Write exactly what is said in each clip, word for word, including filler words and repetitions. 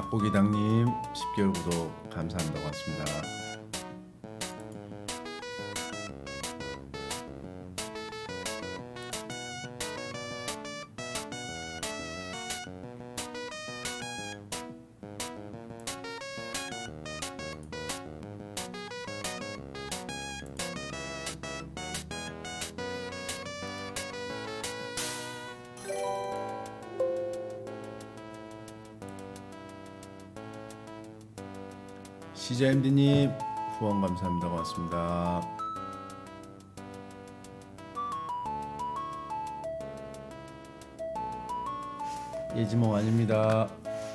닭고기당님 십 개월 구독 감사합니다. 고맙습니다. 시자엠디님 후원 감사합니다. 고맙습니다. 예지몽 아닙니다.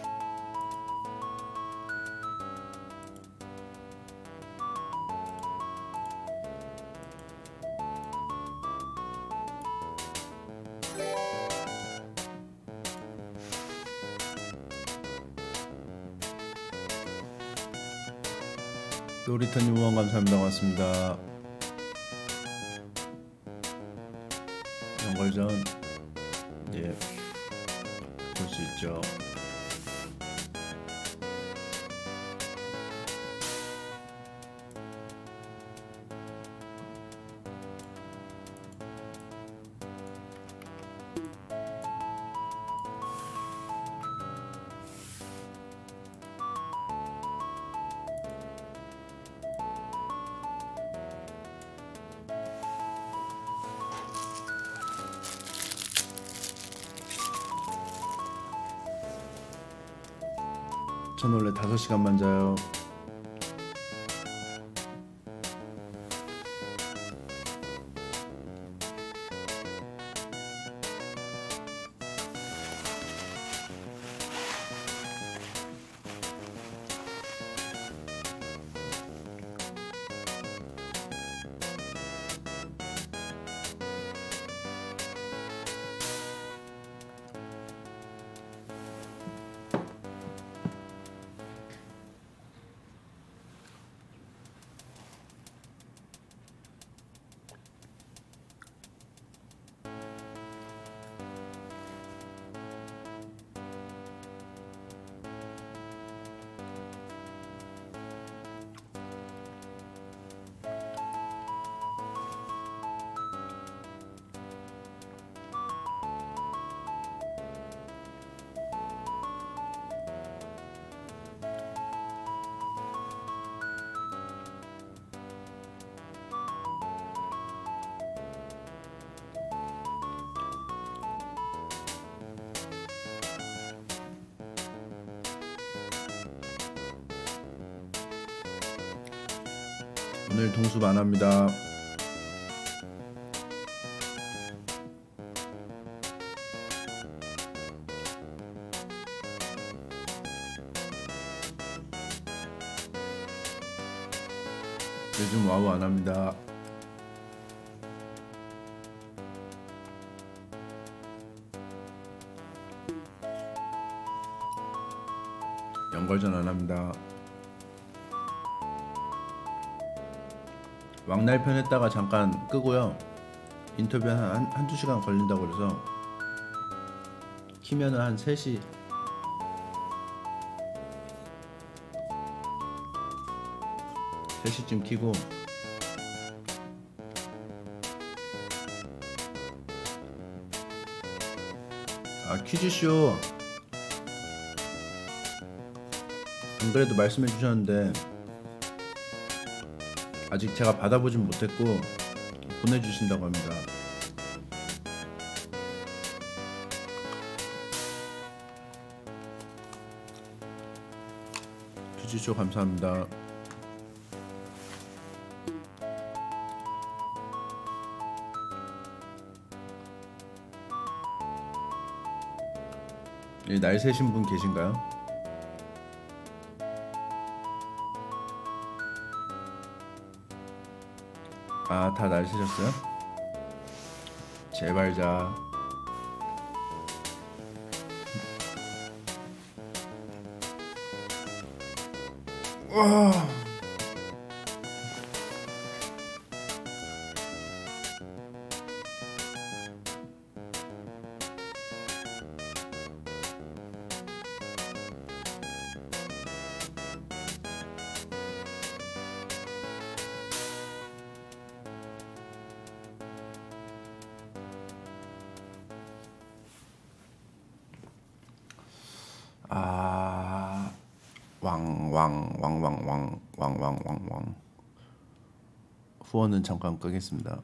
놀이터님 후원 감사합니다. 고맙습니다. 연걸전 예 볼 수 있죠. 전 원래 다섯 시간만 자요. 오늘 동숲 안 합니다. 요즘 와우 안 합니다. 연걸전 안 합니다. 왕날편 했다가 잠깐 끄고요. 인터뷰 한, 한두 시간 걸린다고 그래서 키면은 한 세 시 세 시쯤 키고 아 퀴즈쇼 안 그래도 말씀해 주셨는데 아직 제가 받아보진 못했고 보내주신다고 합니다. 퀴즈쇼 감사합니다. 예, 날 새신 분 계신가요? 아, 다 날 새셨어요? 제발 자. 와. 왕왕왕왕왕왕왕왕왕 후원은 잠깐 끄겠습니다.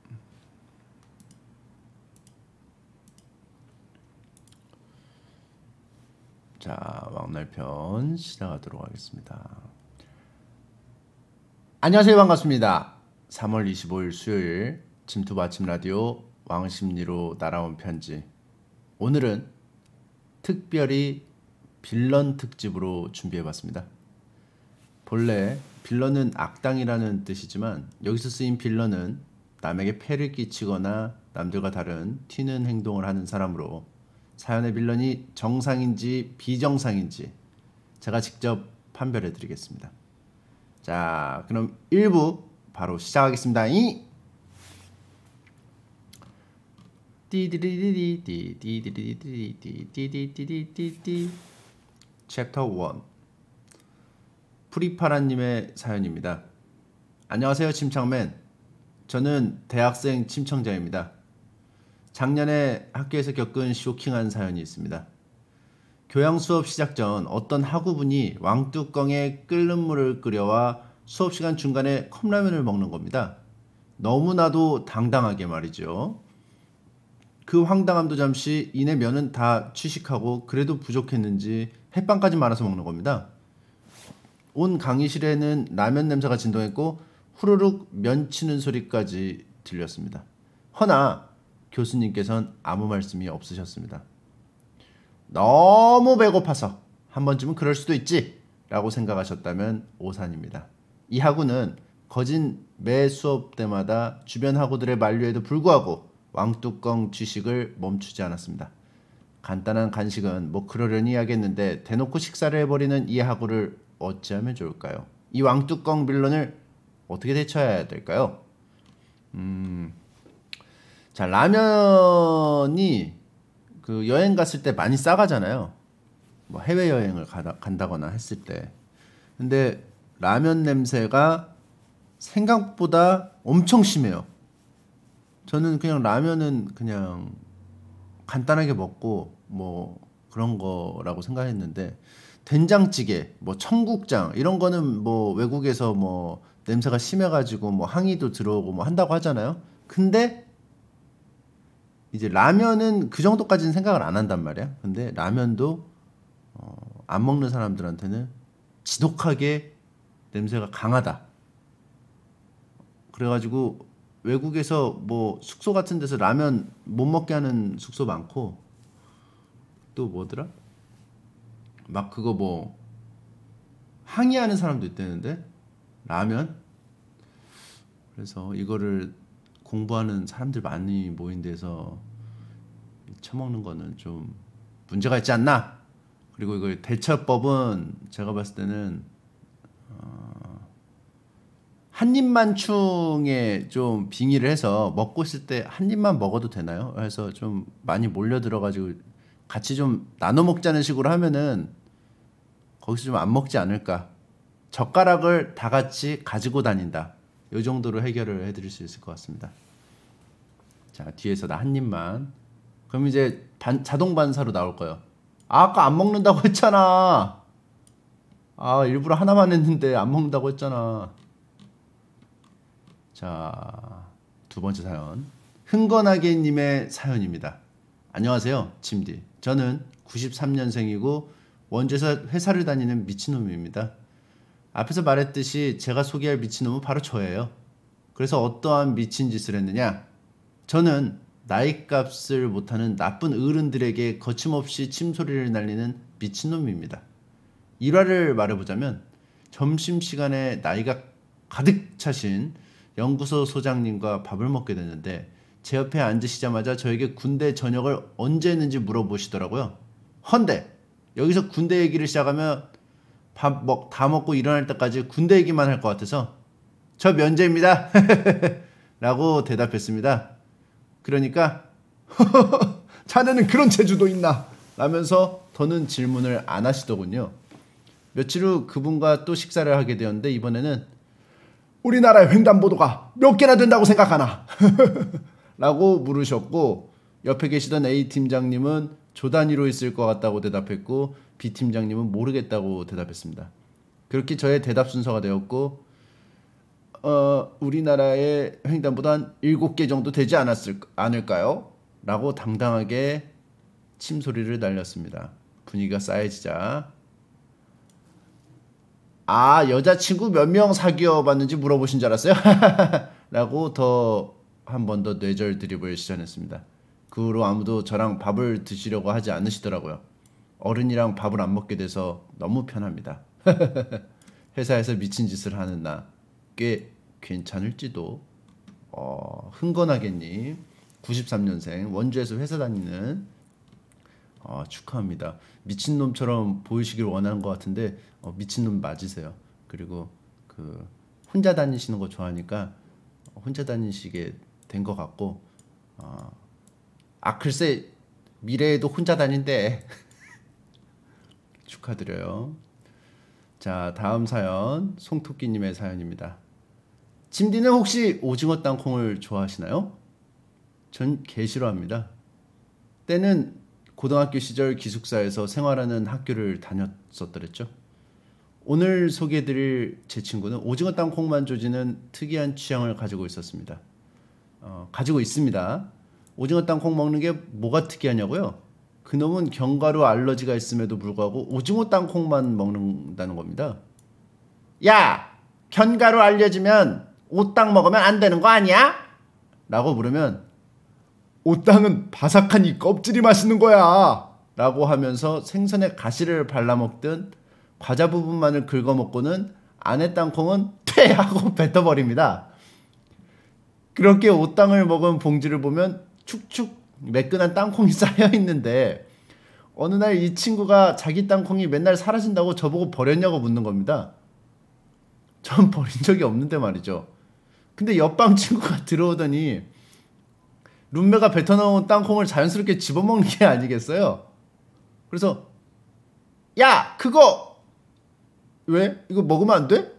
자, 왕날편 시작하도록 하겠습니다. 안녕하세요, 반갑습니다. 삼월 이십오일 수요일 침투부 아침 라디오 왕심리로 날아온 편지. 오늘은 특별히 빌런 특집으로 준비해봤습니다. 본래 빌런은 악당이라는 뜻이지만 여기서 쓰인 빌런은 남에게 폐를 끼치거나 남들과 다른 튀는 행동을 하는 사람으로 사연의 빌런이 정상인지 비정상인지 제가 직접 판별해 드리겠습니다. 자, 그럼 일 부 바로 시작하겠습니다. 이 띠디디디디디디디디디디디디디디디 챕터 일 프리파라님의 사연입니다. 안녕하세요, 침착맨. 저는 대학생 침청자입니다. 작년에 학교에서 겪은 쇼킹한 사연이 있습니다. 교양 수업 시작 전 어떤 학우분이 왕뚜껑에 끓는 물을 끓여와 수업 시간 중간에 컵라면을 먹는 겁니다. 너무나도 당당하게 말이죠. 그 황당함도 잠시 이내 면은 다 취식하고 그래도 부족했는지 햇반까지 말아서 먹는 겁니다. 온 강의실에는 라면 냄새가 진동했고 후루룩 면 치는 소리까지 들렸습니다. 허나 교수님께서는 아무 말씀이 없으셨습니다. 너무 배고파서 한 번쯤은 그럴 수도 있지 라고 생각하셨다면 오산입니다. 이 학우는 거진 매 수업 때마다 주변 학우들의 만류에도 불구하고 왕뚜껑 취식을 멈추지 않았습니다. 간단한 간식은 뭐 그러려니 하겠는데 대놓고 식사를 해버리는 이 학우를 어찌하면 좋을까요? 이 왕뚜껑 빌런을 어떻게 대처해야 될까요? 음... 자, 라면이 그 여행 갔을 때 많이 싸가잖아요. 뭐 해외여행을 가다, 간다거나 했을 때. 근데 라면 냄새가 생각보다 엄청 심해요. 저는 그냥 라면은 그냥 간단하게 먹고 뭐 그런 거라고 생각했는데 된장찌개, 뭐 청국장 이런 거는 뭐 외국에서 뭐 냄새가 심해가지고 뭐 항의도 들어오고 뭐 한다고 하잖아요. 근데 이제 라면은 그 정도까지는 생각을 안 한단 말이야. 근데 라면도 어, 안 먹는 사람들한테는 지독하게 냄새가 강하다. 그래가지고 외국에서 뭐 숙소 같은 데서 라면 못 먹게 하는 숙소 많고 또 뭐더라? 막 그거 뭐 항의하는 사람도 있다는데 라면? 그래서 이거를 공부하는 사람들 많이 모인 데서 처먹는 거는 좀 문제가 있지 않나? 그리고 이거 대처법은 제가 봤을 때는 어, 한입만충에 좀 빙의를 해서 먹고 있을 때 한 입만 먹어도 되나요? 그래서 좀 많이 몰려들어가지고 같이 좀 나눠 먹자는 식으로 하면은 거기서 좀 안 먹지 않을까? 젓가락을 다 같이 가지고 다닌다. 이 정도로 해결을 해드릴 수 있을 것 같습니다. 자, 뒤에서 나 한 입만. 그럼 이제 반, 자동 반사로 나올 거예요. 아, 아까 안 먹는다고 했잖아. 아, 일부러 하나만 했는데 안 먹는다고 했잖아. 자, 두 번째 사연. 흥건하게님의 사연입니다. 안녕하세요, 침디. 저는 구십삼년생이고 원주에서 회사를 다니는 미친놈입니다. 앞에서 말했듯이 제가 소개할 미친놈은 바로 저예요. 그래서 어떠한 미친 짓을 했느냐? 저는 나이값을 못하는 나쁜 어른들에게 거침없이 침소리를 날리는 미친놈입니다. 일화를 말해보자면 점심시간에 나이가 가득 차신 연구소 소장님과 밥을 먹게 됐는데 제 옆에 앉으시자마자 저에게 군대 전역을 언제 했는지 물어보시더라고요. 헌데 여기서 군대 얘기를 시작하면 밥 먹, 다 먹고 일어날 때까지 군대 얘기만 할 것 같아서 저 면제입니다 라고 대답했습니다. 그러니까 자네는 그런 재주도 있나 라면서 더는 질문을 안 하시더군요. 며칠 후 그분과 또 식사를 하게 되었는데 이번에는 우리나라의 횡단보도가 몇 개나 된다고 생각하나 라고 물으셨고 옆에 계시던 A 팀장님은 조 단위로 있을 것 같다고 대답했고 B 팀장님은 모르겠다고 대답했습니다. 그렇게 저의 대답 순서가 되었고 어, 우리나라의 횡단보도 한 일곱 개 정도 되지 않았을, 않을까요? 라고 당당하게 침소리를 날렸습니다. 분위기가 싸해지자 아 여자친구 몇 명 사귀어 봤는지 물어보신 줄 알았어요? 라고 더 한 번 더 뇌절 드립을 시전했습니다. 그 후로 아무도 저랑 밥을 드시려고 하지 않으시더라고요. 어른이랑 밥을 안 먹게 돼서 너무 편합니다. 회사에서 미친 짓을 하는 나 꽤 괜찮을지도. 어, 흥건하겠니 구십삼 년생 원주에서 회사 다니는 어, 축하합니다. 미친놈처럼 보이시길 원하는 것 같은데 어, 미친놈 맞으세요. 그리고 그 혼자 다니시는 거 좋아하니까 혼자 다니시게 된 것 같고 어, 아 글쎄 미래에도 혼자 다닌대. 축하드려요. 자 다음 사연 송토끼님의 사연입니다. 침디는 혹시 오징어 땅콩을 좋아하시나요? 전 개 싫어합니다. 때는 고등학교 시절 기숙사에서 생활하는 학교를 다녔었더랬죠. 오늘 소개해드릴 제 친구는 오징어 땅콩만 조지는 특이한 취향을 가지고 있었습니다. 어, 가지고 있습니다. 오징어 땅콩 먹는 게 뭐가 특이하냐고요? 그놈은 견과류 알러지가 있음에도 불구하고 오징어 땅콩만 먹는다는 겁니다. 야! 견과류 알려지면 오땅 먹으면 안 되는 거 아니야? 라고 물으면 오땅은 바삭한 이 껍질이 맛있는 거야 라고 하면서 생선에 가시를 발라먹든 과자 부분만을 긁어먹고는 안에 땅콩은 퇴! 하고 뱉어버립니다. 그렇게 오땅을 먹은 봉지를 보면 축축 매끈한 땅콩이 쌓여있는데 어느 날 이 친구가 자기 땅콩이 맨날 사라진다고 저보고 버렸냐고 묻는 겁니다. 전 버린 적이 없는데 말이죠. 근데 옆방 친구가 들어오더니 룸메가 뱉어놓은 땅콩을 자연스럽게 집어먹는 게 아니겠어요? 그래서 야 그거 왜? 이거 먹으면 안 돼?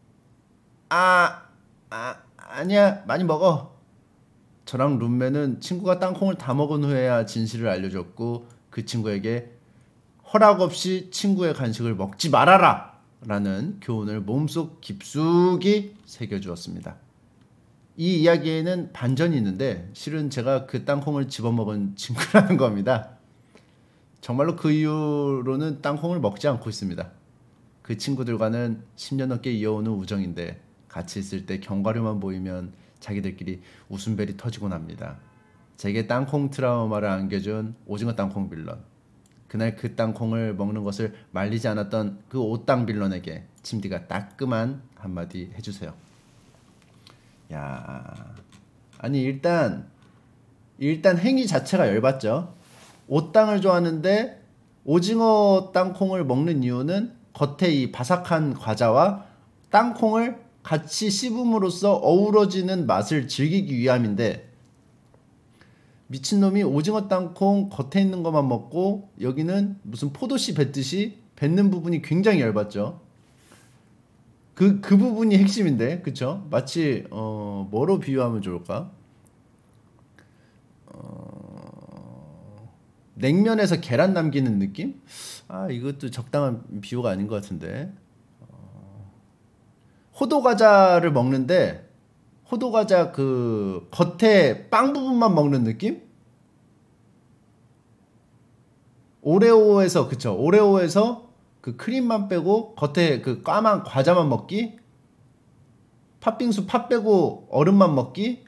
아, 아 아니야 많이 먹어. 저랑 룸메는 친구가 땅콩을 다 먹은 후에야 진실을 알려줬고 그 친구에게 허락 없이 친구의 간식을 먹지 말아라 라는 교훈을 몸속 깊숙이 새겨주었습니다. 이 이야기에는 반전이 있는데 실은 제가 그 땅콩을 집어먹은 친구라는 겁니다. 정말로 그 이후로는 땅콩을 먹지 않고 있습니다. 그 친구들과는 십 년 넘게 이어오는 우정인데 같이 있을 때 견과류만 보이면 자기들끼리 웃음벨이 터지곤 합니다. 제게 땅콩 트라우마를 안겨준 오징어 땅콩 빌런. 그날 그 땅콩을 먹는 것을 말리지 않았던 그 오땅 빌런에게 침디가 따끔한 한마디 해주세요. 야, 아니 일단 일단 행위 자체가 열받죠. 오땅을 좋아하는데 오징어 땅콩을 먹는 이유는 겉에 이 바삭한 과자와 땅콩을 같이 씹음으로써 어우러지는 맛을 즐기기 위함인데 미친놈이 오징어 땅콩 겉에 있는 것만 먹고 여기는 무슨 포도씨 뱉듯이 뱉는 부분이 굉장히 열받죠. 그, 그 부분이 핵심인데, 그쵸? 마치, 어, 뭐로 비유하면 좋을까? 어, 냉면에서 계란 남기는 느낌? 아, 이것도 적당한 비유가 아닌 것 같은데. 어, 호두과자를 먹는데, 호두과자 그, 겉에 빵 부분만 먹는 느낌? 오레오에서, 그쵸? 오레오에서 그 크림만 빼고 겉에 그 까만 과자만 먹기, 팥빙수 팥 빼고 얼음만 먹기.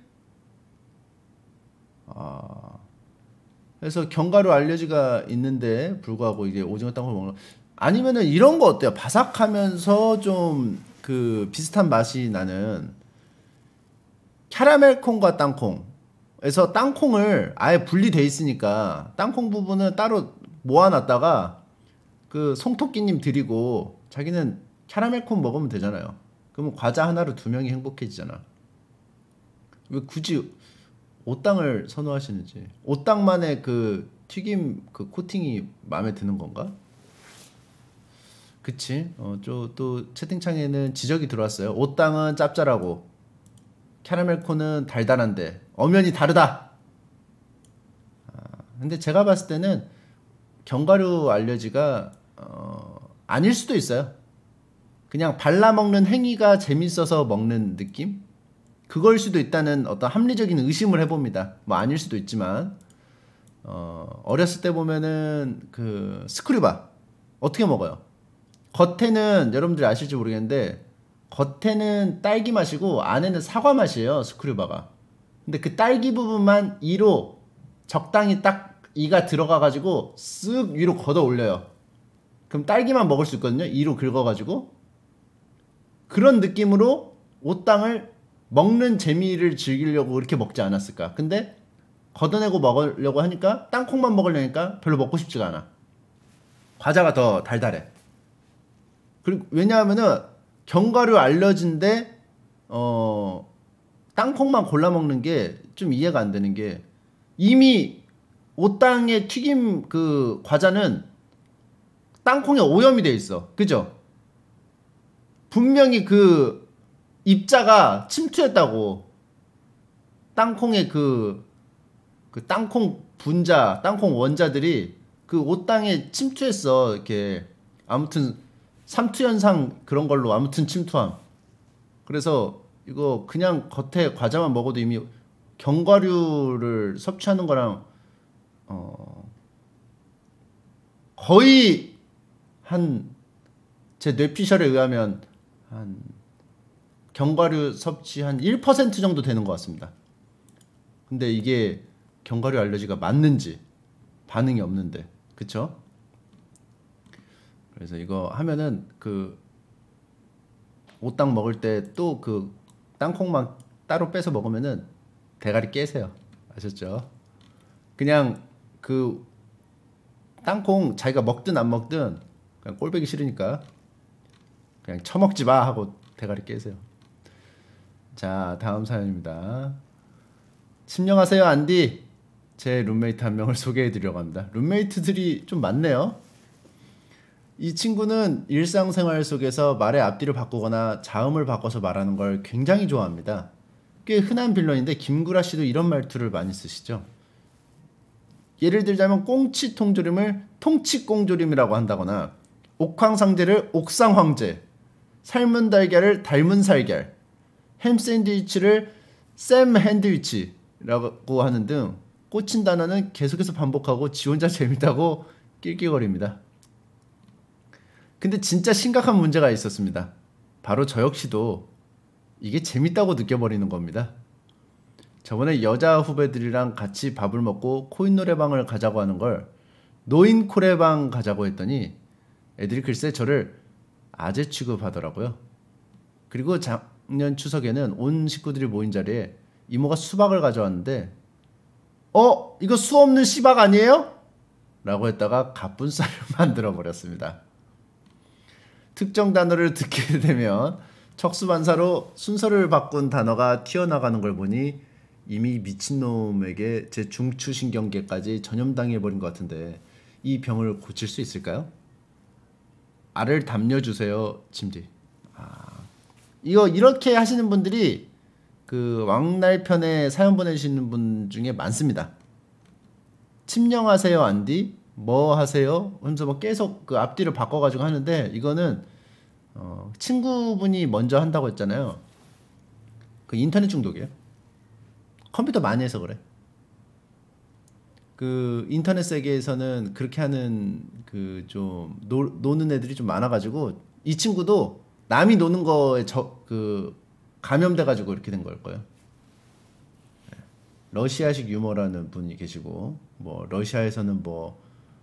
아, 그래서 견과류 알레르기가 있는데 불구하고 이게 오징어 땅콩을 먹는. 아니면은 이런 거 어때요? 바삭하면서 좀 그 비슷한 맛이 나는 캐러멜 콩과 땅콩에서 땅콩을 아예 분리돼 있으니까 땅콩 부분은 따로 모아놨다가 그 송토끼님 드리고 자기는 캐러멜 콩 먹으면 되잖아요. 그러면 과자 하나로 두 명이 행복해지잖아. 왜 굳이 오땅을 선호하시는지. 오땅만의 그 튀김 그 코팅이 마음에 드는 건가? 그치? 어, 저, 또 채팅창에는 지적이 들어왔어요. 오땅은 짭짤하고 캐러멜 콘은 달달한데 엄연히 다르다. 아, 근데 제가 봤을 때는 견과류 알러지가 어, 아닐 수도 있어요. 그냥 발라먹는 행위가 재밌어서 먹는 느낌? 그걸 수도 있다는 어떤 합리적인 의심을 해봅니다. 뭐 아닐 수도 있지만 어, 어렸을 때 보면은 그 스크류바 어떻게 먹어요? 겉에는 여러분들이 아실지 모르겠는데 겉에는 딸기 맛이고 안에는 사과 맛이에요, 스크류바가. 근데 그 딸기 부분만 이로 적당히 딱 이가 들어가가지고 쓱 위로 걷어 올려요. 그럼 딸기만 먹을 수 있거든요, 이로 긁어가지고. 그런 느낌으로 오땅을 먹는 재미를 즐기려고 그렇게 먹지 않았을까. 근데 걷어내고 먹으려고 하니까 땅콩만 먹으려니까 별로 먹고 싶지가 않아. 과자가 더 달달해. 그리고 왜냐하면은 견과류 알러지인데 어 땅콩만 골라 먹는 게 좀 이해가 안 되는 게, 이미 오땅의 튀김 그 과자는 땅콩에 오염이 돼 있어. 그죠? 분명히 그 입자가 침투했다고. 땅콩의 그, 그 땅콩 분자, 땅콩 원자들이 그 오땅에 침투했어. 이렇게 아무튼 삼투현상 그런 걸로 아무튼 침투함. 그래서 이거 그냥 겉에 과자만 먹어도 이미 견과류를 섭취하는 거랑 어 거의 한 제 뇌피셜에 의하면 한 견과류 섭취 한 일 퍼센트 정도 되는 것 같습니다. 근데 이게 견과류 알러지가 맞는지 반응이 없는데, 그쵸? 그래서 이거 하면은 그 오땅 먹을 때 또 그 땅콩만 따로 빼서 먹으면은 대가리 깨세요. 아셨죠? 그냥 그 땅콩 자기가 먹든 안 먹든 그냥 꼴보기 싫으니까 그냥 처먹지 마 하고 대가리 깨세요. 자, 다음 사연입니다. 침령하세요 안디. 제 룸메이트 한 명을 소개해 드리려고 합니다. 룸메이트들이 좀 많네요. 이 친구는 일상생활 속에서 말의 앞뒤를 바꾸거나 자음을 바꿔서 말하는 걸 굉장히 좋아합니다. 꽤 흔한 빌런인데 김구라 씨도 이런 말투를 많이 쓰시죠. 예를 들자면 꽁치 통조림을 통치꽁조림이라고 한다거나 옥황상제를 옥상황제, 삶은 달걀을 닮은 살걀, 햄 샌드위치를 샘 핸드위치라고 하는 등 꽂힌 단어는 계속해서 반복하고 지 혼자 재밌다고 낄낄거립니다. 근데 진짜 심각한 문제가 있었습니다. 바로 저 역시도 이게 재밌다고 느껴버리는 겁니다. 저번에 여자 후배들이랑 같이 밥을 먹고 코인 노래방을 가자고 하는 걸 노인 코레방 가자고 했더니 애들이 글쎄 저를 아재 취급하더라고요. 그리고 작년 추석에는 온 식구들이 모인 자리에 이모가 수박을 가져왔는데 어? 이거 수 없는 씨박 아니에요? 라고 했다가 갑분싸를 만들어 버렸습니다. 특정 단어를 듣게 되면 척수반사로 순서를 바꾼 단어가 튀어나가는 걸 보니 이미 미친놈에게 제 중추신경계까지 전염당해버린 것 같은데 이 병을 고칠 수 있을까요? 알을 담려주세요, 침디. 아, 이거 이렇게 하시는 분들이 그 왕날편에 사연 보내주시는 분 중에 많습니다. 침령하세요, 안디? 뭐 하세요? 하면서 뭐 계속 그 앞뒤를 바꿔가지고 하는데 이거는 어, 친구분이 먼저 한다고 했잖아요. 그 인터넷 중독이에요. 컴퓨터 많이 해서 그래. 그 인터넷 세계에서는 그렇게 하는 그 좀 노는 애들이 좀 많아가지고 이 친구도 남이 노는 거에 저 그 감염돼가지고 이렇게 된 걸 거예요. 러시아식 유머라는 분이 계시고 뭐 러시아에서는 뭐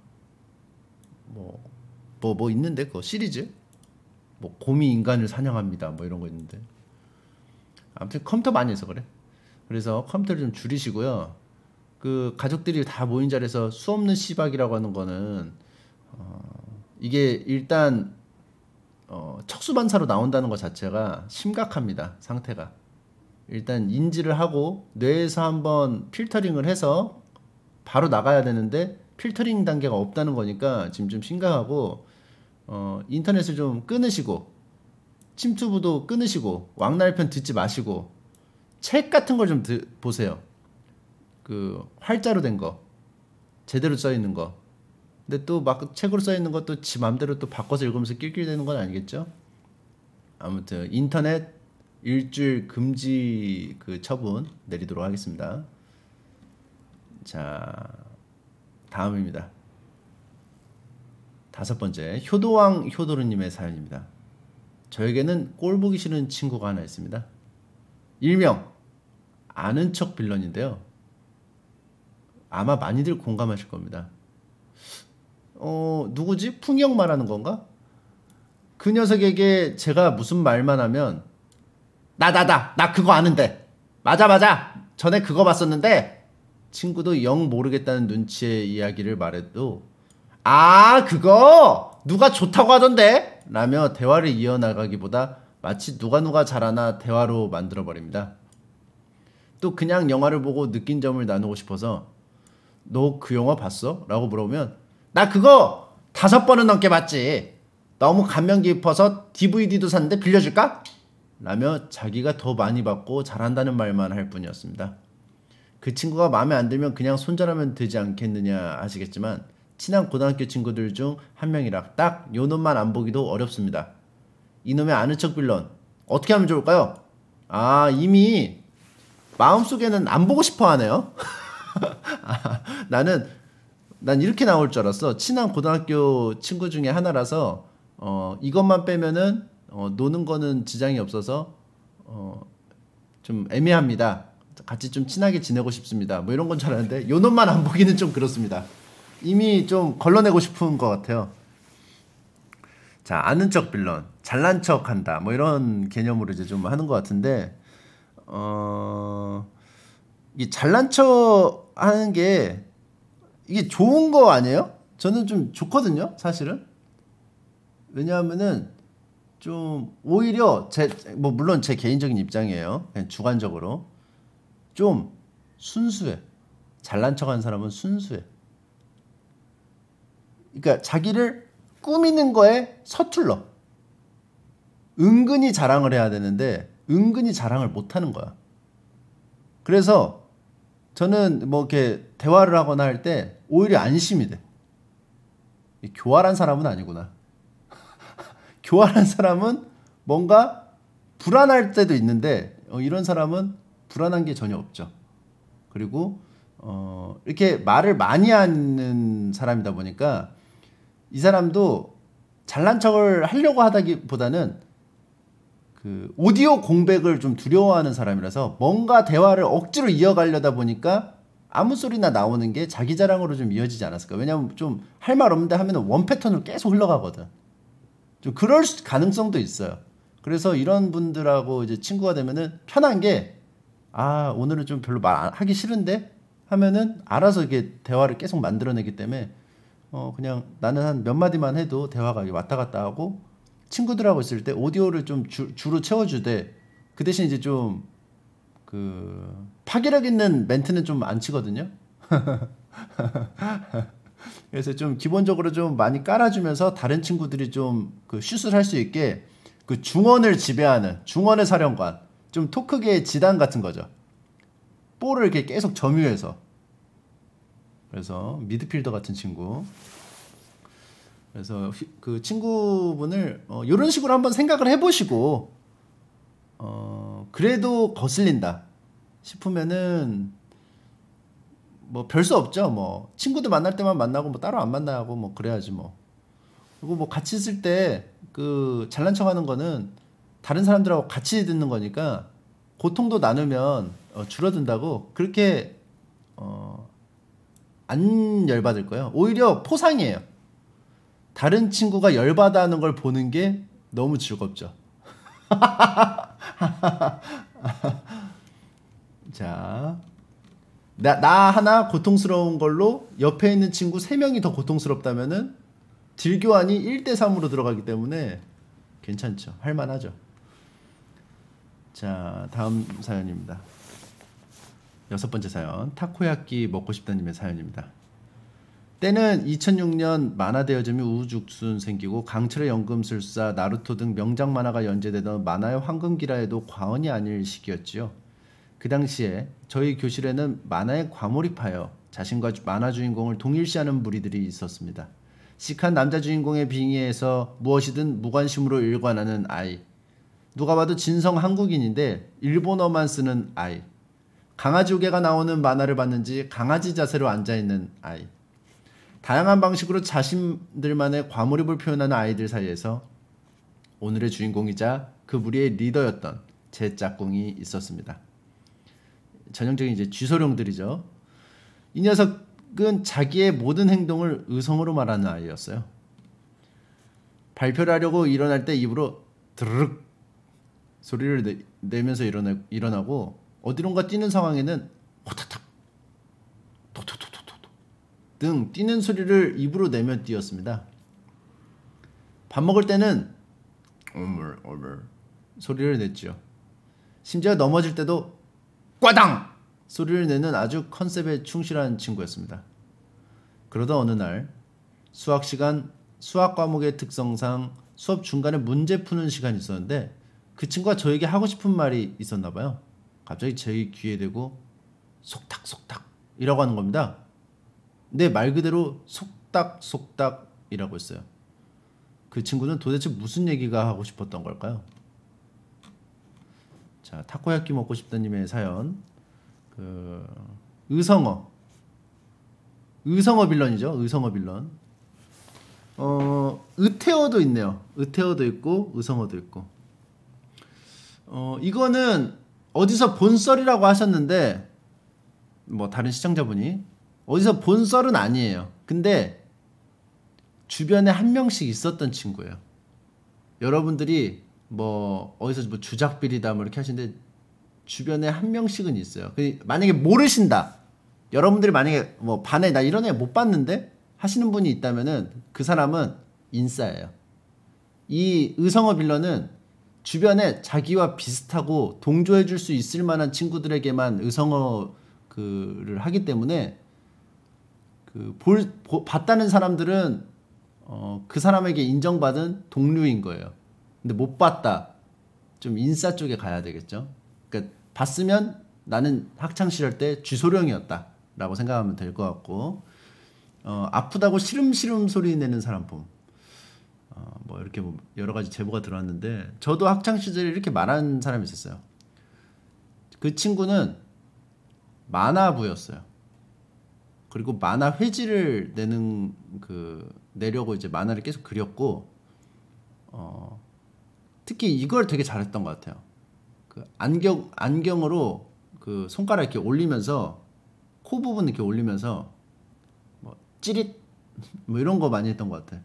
뭐 뭐 뭐 있는데 그 시리즈 뭐 곰이 인간을 사냥합니다 뭐 이런 거 있는데 아무튼 컴퓨터 많이 해서 그래. 그래서 컴퓨터를 좀 줄이시고요. 그 가족들이 다 모인 자리에서 수 없는 씨박이라고 하는 거는 어 이게 일단 어 척수반사로 나온다는 것 자체가 심각합니다. 상태가. 일단 인지를 하고 뇌에서 한번 필터링을 해서 바로 나가야 되는데 필터링 단계가 없다는 거니까 지금 좀 심각하고 어 인터넷을 좀 끊으시고 침투부도 끊으시고 왕날편 듣지 마시고 책 같은 걸 좀 보세요. 그 활자로 된 거 제대로 써 있는 거. 근데 또 막 책으로 써 있는 것도 지 맘대로 또 바꿔서 읽으면서 낄낄대는 건 아니겠죠? 아무튼 인터넷 일주일 금지 그 처분 내리도록 하겠습니다. 자, 다음입니다. 다섯 번째, 효도왕 효도르님의 사연입니다. 저에게는 꼴 보기 싫은 친구가 하나 있습니다. 일명 아는 척 빌런인데요. 아마 많이들 공감하실 겁니다. 어, 누구지? 풍영 말하는 건가? 그 녀석에게 제가 무슨 말만 하면 나 나 나 나 그거 아는데 맞아 맞아 전에 그거 봤었는데 친구도 영 모르겠다는 눈치의 이야기를 말해도 아 그거 누가 좋다고 하던데 라며 대화를 이어나가기보다 마치 누가 누가 잘하나 대화로 만들어버립니다. 또 그냥 영화를 보고 느낀 점을 나누고 싶어서 너 그 영화 봤어? 라고 물어보면 나 그거 다섯 번은 넘게 봤지. 너무 감명 깊어서 디브이디도 샀는데 빌려줄까? 라며 자기가 더 많이 받고 잘한다는 말만 할 뿐이었습니다. 그 친구가 마음에 안 들면 그냥 손절하면 되지 않겠느냐 하시겠지만 친한 고등학교 친구들 중 한 명이라 딱 요 놈만 안 보기도 어렵습니다. 이놈의 아는 척 빌런 어떻게 하면 좋을까요? 아 이미 마음속에는 안 보고 싶어 하네요. 아, 나는 난 이렇게 나올 줄 알았어. 친한 고등학교 친구 중에 하나라서 어, 이것만 빼면은 어, 노는 거는 지장이 없어서 어, 좀 애매합니다. 같이 좀 친하게 지내고 싶습니다. 뭐 이런 건 줄 알았는데 요 놈만 안 보기는 좀 그렇습니다. 이미 좀 걸러내고 싶은 것 같아요. 자, 아는 척 빌런, 잘난 척 한다. 뭐 이런 개념으로 이제 좀 하는 것 같은데 어, 이 잘난 척 하는 게 이게 좋은 거 아니에요? 저는 좀 좋거든요, 사실은. 왜냐하면은 좀 오히려 제 뭐 물론 제 개인적인 입장이에요. 그냥 주관적으로 좀 순수해. 잘난 척하는 사람은 순수해. 그러니까 자기를 꾸미는 거에 서툴러. 은근히 자랑을 해야 되는데 은근히 자랑을 못 하는 거야. 그래서 저는 뭐 이렇게 대화를 하거나 할 때 오히려 안심이 돼. 교활한 사람은 아니구나. 교활한 사람은 뭔가 불안할 때도 있는데 어, 이런 사람은 불안한 게 전혀 없죠. 그리고 어, 이렇게 말을 많이 하는 사람이다 보니까 이 사람도 잘난 척을 하려고 하다기보다는 그 오디오 공백을 좀 두려워하는 사람이라서 뭔가 대화를 억지로 이어가려다 보니까 아무 소리나 나오는 게 자기 자랑으로 좀 이어지지 않았을까. 왜냐면 좀 할 말 없는데 하면 원 패턴으로 계속 흘러가거든. 좀 그럴 가능성도 있어요. 그래서 이런 분들하고 이제 친구가 되면은 편한 게 아 오늘은 좀 별로 말 하기 싫은데 하면은 알아서 이게 대화를 계속 만들어내기 때문에 어 그냥 나는 한 몇 마디만 해도 대화가 왔다 갔다 하고 친구들하고 있을 때 오디오를 좀 주, 주로 채워주되 그 대신 이제 좀 그 파괴력 있는 멘트는 좀 안 치거든요. 그래서 좀 기본적으로 좀 많이 깔아주면서 다른 친구들이 좀 그 슛을 할 수 있게 그 중원을 지배하는 중원의 사령관, 좀 토크계의 지단 같은 거죠. 볼을 이렇게 계속 점유해서. 그래서 미드필더 같은 친구. 그래서 그 친구분을 어, 이런 식으로 한번 생각을 해보시고 어, 그래도 거슬린다 싶으면은 뭐 별 수 없죠. 뭐 친구들 만날 때만 만나고 뭐 따로 안 만나고 뭐 그래야지 뭐. 그리고 뭐 같이 있을 때 그 잘난 척하는 거는 다른 사람들하고 같이 듣는 거니까 고통도 나누면 어, 줄어든다고 그렇게 어, 안 열받을 거예요. 오히려 포상이에요. 다른 친구가 열받아 하는 걸 보는 게 너무 즐겁죠. 자, 나, 나 하나 고통스러운 걸로 옆에 있는 친구 세 명이 더 고통스럽다면은 딜교환이 일 대 삼으로 들어가기 때문에 괜찮죠. 할만하죠. 자, 다음 사연입니다. 여섯 번째 사연, 타코야끼 먹고 싶다님의 사연입니다. 때는 이천육 년 만화 대여점이 우후죽순 생기고 강철의 연금술사, 나루토 등 명작 만화가 연재되던 만화의 황금기라에도 과언이 아닐 시기였지요. 그 당시에 저희 교실에는 만화에 과몰입하여 자신과 만화 주인공을 동일시하는 무리들이 있었습니다. 시크한 남자 주인공의 빙의에서 무엇이든 무관심으로 일관하는 아이, 누가 봐도 진성 한국인인데 일본어만 쓰는 아이. 강아지 우개가 나오는 만화를 봤는지 강아지 자세로 앉아있는 아이. 다양한 방식으로 자신들만의 과몰입을 표현하는 아이들 사이에서 오늘의 주인공이자 그 무리의 리더였던 제 짝꿍이 있었습니다. 전형적인 이제 쥐소룡들이죠. 이 녀석은 자기의 모든 행동을 의성어로 말하는 아이였어요. 발표를 하려고 일어날 때 입으로 드르륵 소리를 내, 내면서 일어나, 일어나고 어디론가 뛰는 상황에는 호타탁 토토토토토 등 뛰는 소리를 입으로 내며 뛰었습니다. 밥 먹을 때는 어물 어물 소리를 냈죠. 심지어 넘어질 때도 꽈당 소리를 내는 아주 컨셉에 충실한 친구였습니다. 그러다 어느 날 수학 시간 수학 과목의 특성상 수업 중간에 문제 푸는 시간이 있었는데 그 친구가 저에게 하고 싶은 말이 있었나 봐요. 갑자기 제 귀에 대고 속닥속닥 이라고 하는 겁니다. 근데 말 그대로 속닥속닥이라고 했어요. 그 친구는 도대체 무슨 얘기가 하고 싶었던 걸까요? 자, 타코야끼 먹고 싶다님의 사연. 그 의성어 의성어 빌런이죠. 의성어 빌런. 어 의태어도 있네요. 의태어도 있고 의성어도 있고. 어 이거는 어디서 본 썰이라고 하셨는데 뭐 다른 시청자분이 어디서 본 썰은 아니에요. 근데 주변에 한 명씩 있었던 친구예요. 여러분들이 뭐 어디서 뭐 주작비리다 뭐 이렇게 하시는데 주변에 한 명씩은 있어요. 만약에 모르신다. 여러분들이 만약에 뭐 반에 나 이런 애 못 봤는데 하시는 분이 있다면은 그 사람은 인싸예요. 이 의성어 빌런은 주변에 자기와 비슷하고 동조해 줄 수 있을 만한 친구들에게만 의성어 그를 하기 때문에 그 볼 봤다는 사람들은 어, 그 사람에게 인정받은 동료인 거예요. 근데 못 봤다. 좀 인싸 쪽에 가야 되겠죠. 그러니까 봤으면 나는 학창 시절 때 쥐소룡이었다 라고 생각하면 될 것 같고 어, 아프다고 시름시름 소리 내는 사람 봄. 어, 뭐 이렇게 뭐 여러 가지 제보가 들어왔는데 저도 학창 시절에 이렇게 말하는 사람이 있었어요. 그 친구는 만화부였어요. 그리고 만화 회지를 내는 그 내려고 이제 만화를 계속 그렸고 어, 특히 이걸 되게 잘했던 것 같아요. 그 안경 안경으로 그 손가락 이렇게 올리면서 코 부분 이렇게 올리면서 뭐 찌릿 뭐 이런 거 많이 했던 것 같아.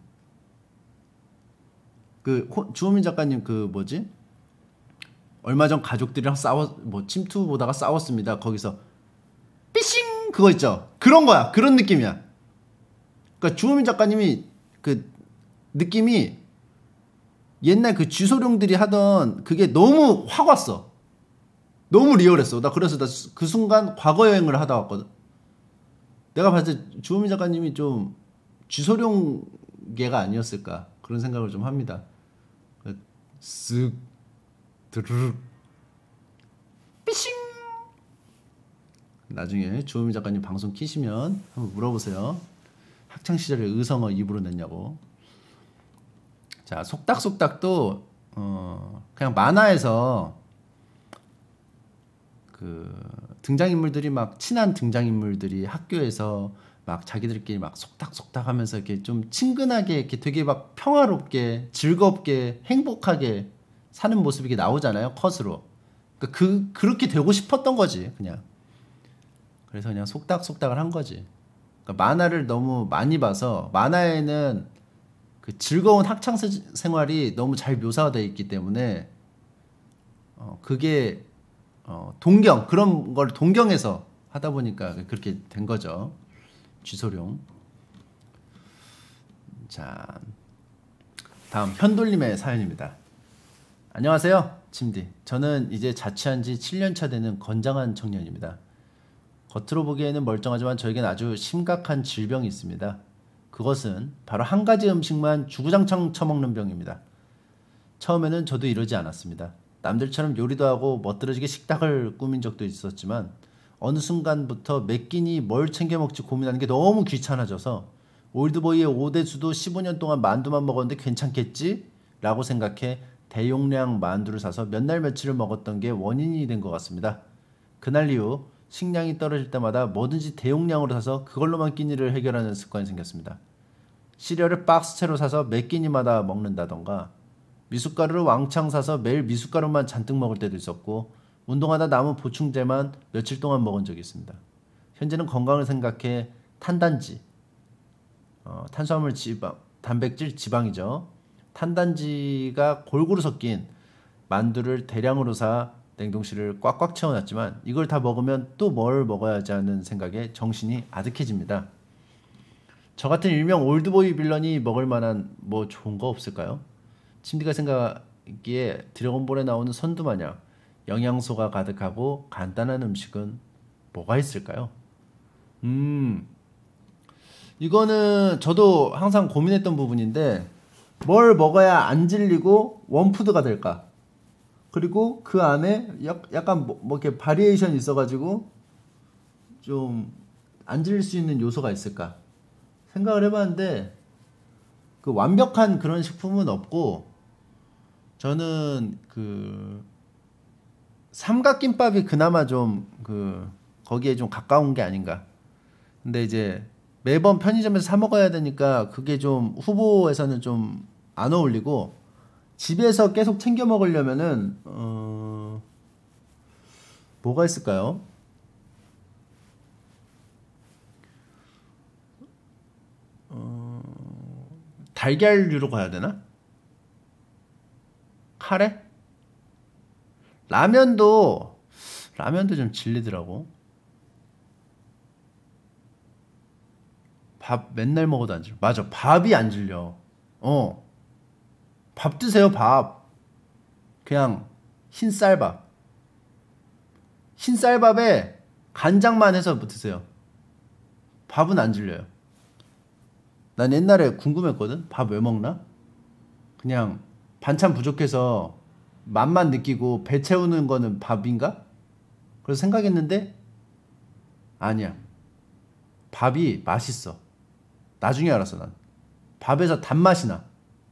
그 주호민 작가님 그 뭐지? 얼마 전 가족들이랑 싸워 뭐 침투 보다가 싸웠습니다. 거기서 삐싱 그거 있죠. 그런 거야. 그런 느낌이야. 그러니까 주호민 작가님이 그 느낌이 옛날 그 쥐소룡들이 하던 그게 너무 확 왔어. 너무 리얼했어. 나 그래서 나 그 순간 과거 여행을 하다 왔거든. 내가 봤을 때 주호민 작가님이 좀 쥐소룡계가 아니었을까 그런 생각을 좀 합니다. 쓱 드르륵 삐싱. 나중에 주호민 작가님 방송 키시면 한번 물어보세요. 학창시절에 의성어 입으로 냈냐고. 자, 속닥속닥도 어 그냥 만화에서 그 등장인물들이 막 친한 등장인물들이 학교에서 막 자기들끼리 막 속닥속닥 하면서 이렇게 좀 친근하게 이렇게 되게 막 평화롭게 즐겁게 행복하게 사는 모습이 이렇게 나오잖아요. 컷으로. 그러니까 그 그렇게 되고 싶었던 거지 그냥. 그래서 그냥 속닥속닥을 한 거지. 그러니까 만화를 너무 많이 봐서 만화에는 그 즐거운 학창 생활이 너무 잘 묘사가 되어 있기 때문에 어 그게 어 동경 그런 걸 동경해서 하다 보니까 그렇게 된 거죠. 쥐소룡. 자, 다음 현돌림의 사연입니다. 안녕하세요, 침디. 저는 이제 자취한 지 칠 년 차 되는 건장한 청년입니다. 겉으로 보기에는 멀쩡하지만 저에겐 아주 심각한 질병이 있습니다. 그것은 바로 한 가지 음식만 주구장창 처먹는 병입니다. 처음에는 저도 이러지 않았습니다. 남들처럼 요리도 하고 멋들어지게 식탁을 꾸민 적도 있었지만 어느 순간부터 몇 끼니 뭘 챙겨 먹지 고민하는 게 너무 귀찮아져서 올드보이의 오대수도 십오 년 동안 만두만 먹었는데 괜찮겠지? 라고 생각해 대용량 만두를 사서 몇 날 며칠을 먹었던 게 원인이 된 것 같습니다. 그날 이후 식량이 떨어질 때마다 뭐든지 대용량으로 사서 그걸로만 끼니를 해결하는 습관이 생겼습니다. 시리얼을 박스채로 사서 몇 끼니마다 먹는다던가 미숫가루를 왕창 사서 매일 미숫가루만 잔뜩 먹을 때도 있었고 운동하다 남은 보충제만 며칠 동안 먹은 적이 있습니다. 현재는 건강을 생각해 탄단지, 어, 탄수화물, 지방, 단백질, 지방이죠. 탄단지가 골고루 섞인 만두를 대량으로 사 냉동실을 꽉꽉 채워놨지만 이걸 다 먹으면 또 뭘 먹어야 하지 하는 생각에 정신이 아득해집니다. 저 같은 일명 올드보이 빌런이 먹을 만한 뭐 좋은 거 없을까요? 침디가 생각하기에 드래곤볼에 나오는 선두 마냥 영양소가 가득하고 간단한 음식은 뭐가 있을까요? 음, 이거는 저도 항상 고민했던 부분인데 뭘 먹어야 안 질리고 원푸드가 될까? 그리고 그 안에 약, 약간 뭐, 뭐 이렇게 바리에이션이 있어가지고 좀 안 질릴 수 있는 요소가 있을까? 생각을 해봤는데 그 완벽한 그런 식품은 없고 저는 그 삼각김밥이 그나마 좀 그 거기에 좀 가까운 게 아닌가. 근데 이제 매번 편의점에서 사 먹어야 되니까 그게 좀 후보에서는 좀 안 어울리고 집에서 계속 챙겨 먹으려면은 어 뭐가 있을까요? 어 달걀류로 가야 되나? 카레? 라면도 라면도 좀 질리더라고. 밥 맨날 먹어도 안 질려. 맞아, 밥이 안 질려. 어, 밥 드세요, 밥. 그냥 흰쌀밥. 흰쌀밥에 간장만 해서 드세요. 밥은 안 질려요. 난 옛날에 궁금했거든. 밥 왜 먹나? 그냥 반찬 부족해서 맛만 느끼고 배 채우는 거는 밥인가? 그래서 생각했는데 아니야. 밥이 맛있어. 나중에 알았어, 난. 밥에서 단맛이 나.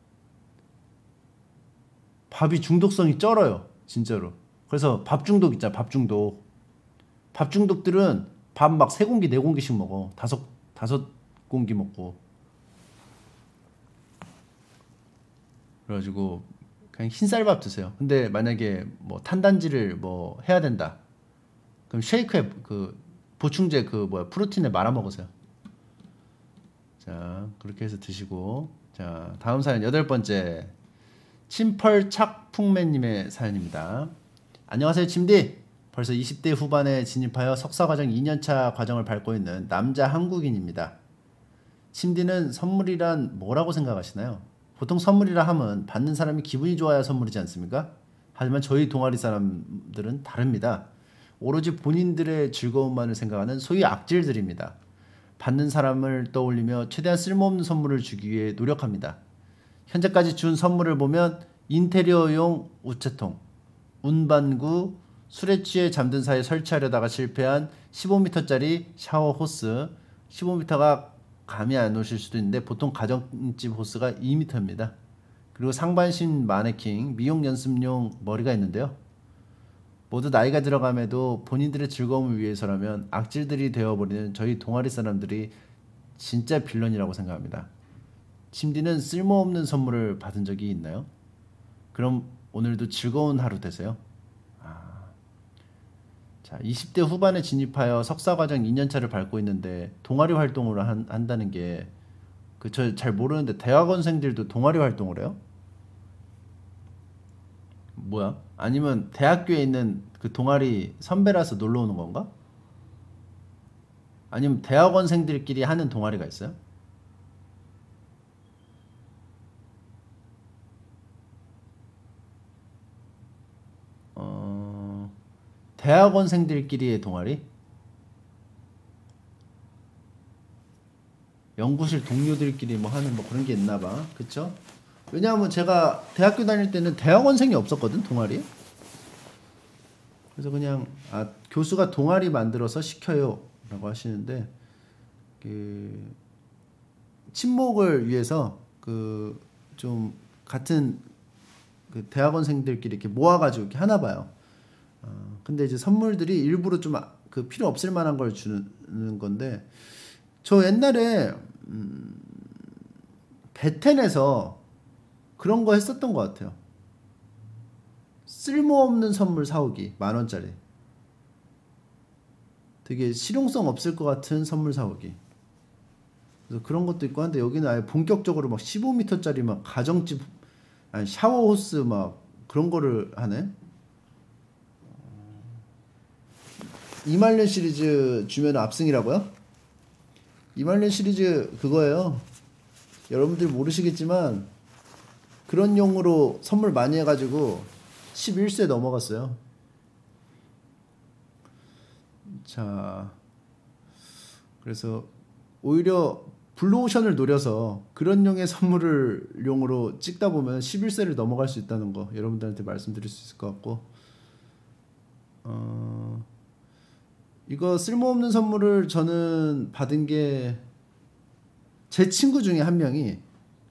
밥이 중독성이 쩔어요, 진짜로. 그래서 밥 중독 있잖아, 밥 중독. 밥 중독들은 밥 막 세 공기, 네 공기씩 먹어. 다섯, 다섯 공기 먹고. 그래가지고 그냥 흰쌀밥 드세요. 근데 만약에 뭐 탄단지를 뭐 해야 된다. 그럼 쉐이크에 그 보충제 그 뭐야 프로틴에 말아 먹으세요. 자, 그렇게 해서 드시고. 자, 다음 사연 여덟 번째. 침펄착풍맨님의 사연입니다. 안녕하세요, 침디. 벌써 이십 대 후반에 진입하여 석사과정 이 년차 과정을 밟고 있는 남자 한국인입니다. 침디는 선물이란 뭐라고 생각하시나요? 보통 선물이라 함은 받는 사람이 기분이 좋아야 선물이지 않습니까? 하지만 저희 동아리 사람들은 다릅니다. 오로지 본인들의 즐거움만을 생각하는 소위 악질들입니다. 받는 사람을 떠올리며 최대한 쓸모없는 선물을 주기 위해 노력합니다. 현재까지 준 선물을 보면 인테리어용 우체통, 운반구, 술에 취해 잠든 사이에 설치하려다가 실패한 십오 미터짜리 샤워 호스, 십오 미터가 감이 안 오실 수도 있는데 보통 가정집 호스가 이 미터입니다. 그리고 상반신 마네킹, 미용 연습용 머리가 있는데요. 모두 나이가 들어감에도 본인들의 즐거움을 위해서라면 악질들이 되어버리는 저희 동아리 사람들이 진짜 빌런이라고 생각합니다. 침디는 쓸모없는 선물을 받은 적이 있나요? 그럼 오늘도 즐거운 하루 되세요. 아, 자, 이십 대 후반에 진입하여 석사과정 이 년차를 밟고 있는데 동아리 활동을 한, 한다는 게 그 저 잘 모르는데 대학원생들도 동아리 활동을 해요? 뭐야? 아니면 대학교에 있는 그 동아리 선배라서 놀러 오는 건가? 아니면 대학원생들끼리 하는 동아리가 있어요? 어, 대학원생들끼리의 동아리? 연구실 동료들끼리 뭐 하는 뭐 그런 게 있나 봐. 그쵸? 왜냐하면 제가 대학교 다닐 때는 대학원생이 없었거든, 동아리. 그래서 그냥 아, 교수가 동아리 만들어서 시켜요 라고 하시는데 그 친목을 위해서 그 좀 같은 그 대학원생들끼리 이렇게 모아가지고 이렇게 하나 봐요. 어, 근데 이제 선물들이 일부러 좀 그 필요 없을 만한 걸 주는 건데, 저 옛날에 음, 베텐에서 그런 거 했었던 것 같아요. 쓸모없는 선물 사오기, 만 원짜리. 되게 실용성 없을 것 같은 선물 사오기. 그래서 그런 것도 있고 한데, 여기는 아예 본격적으로 막 십오 미터짜리 막 가정집, 아니 샤워 호스 막 그런 거를 하네. 이말년 시리즈 주면 압승이라고요? 이말년 시리즈 그거예요. 여러분들 모르시겠지만 그런 용으로 선물 많이 해가지고 십일 세 넘어갔어요. 자, 그래서 오히려 블루오션을 노려서 그런 용의 선물을 용으로 찍다 보면 십일 세를 넘어갈 수 있다는 거 여러분들한테 말씀드릴 수 있을 것 같고, 어, 이거 쓸모없는 선물을 저는 받은 게, 제 친구 중에 한 명이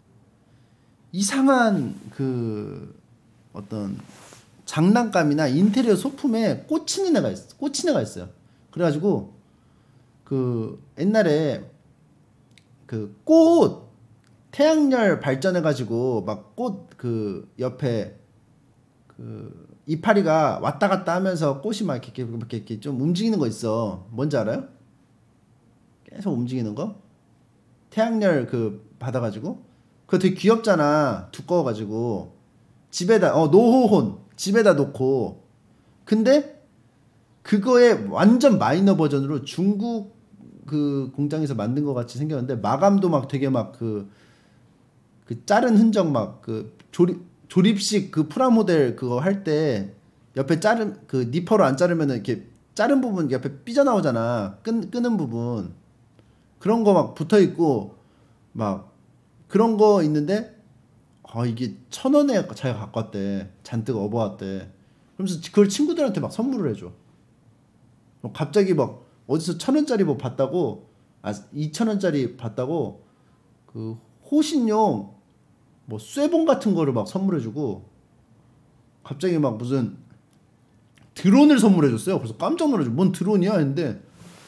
이상한 그 어떤 장난감이나 인테리어 소품에 꽂히는 애가 있어. 꽂힌 애가 있어요. 그래가지고 그 옛날에 그 꽃 태양열 발전해가지고 막 꽃 그 옆에 그 이파리가 왔다 갔다 하면서 꽃이 막 이렇게, 이렇게, 이렇게 좀 움직이는 거 있어. 뭔지 알아요? 계속 움직이는 거? 태양열 그 받아가지고 그거 되게 귀엽잖아. 두꺼워가지고 집에다 어 노호혼 집에다 놓고, 근데 그거의 완전 마이너 버전으로 중국 그 공장에서 만든 것 같이 생겼는데, 마감도 막 되게 막 그 그 자른 흔적 막 그 조립 조립식 그 프라모델 그거 할 때 옆에 자른 그 니퍼로 안 자르면은 이렇게 자른 부분 옆에 삐져나오잖아. 끈 끄는 부분 그런 거 막 붙어 있고 막 그런 거 있는데, 아 이게 천 원에 자기가 갖고 왔대. 잔뜩 업어왔대. 그러면서 그걸 친구들한테 막 선물을 해줘. 갑자기 막 어디서 천 원짜리 뭐 봤다고, 아 이천 원짜리 봤다고 그 호신용 뭐 쇠봉 같은 거를 막 선물해주고, 갑자기 막 무슨 드론을 선물해줬어요. 그래서 깜짝 놀라죠. 뭔 드론이야 했는데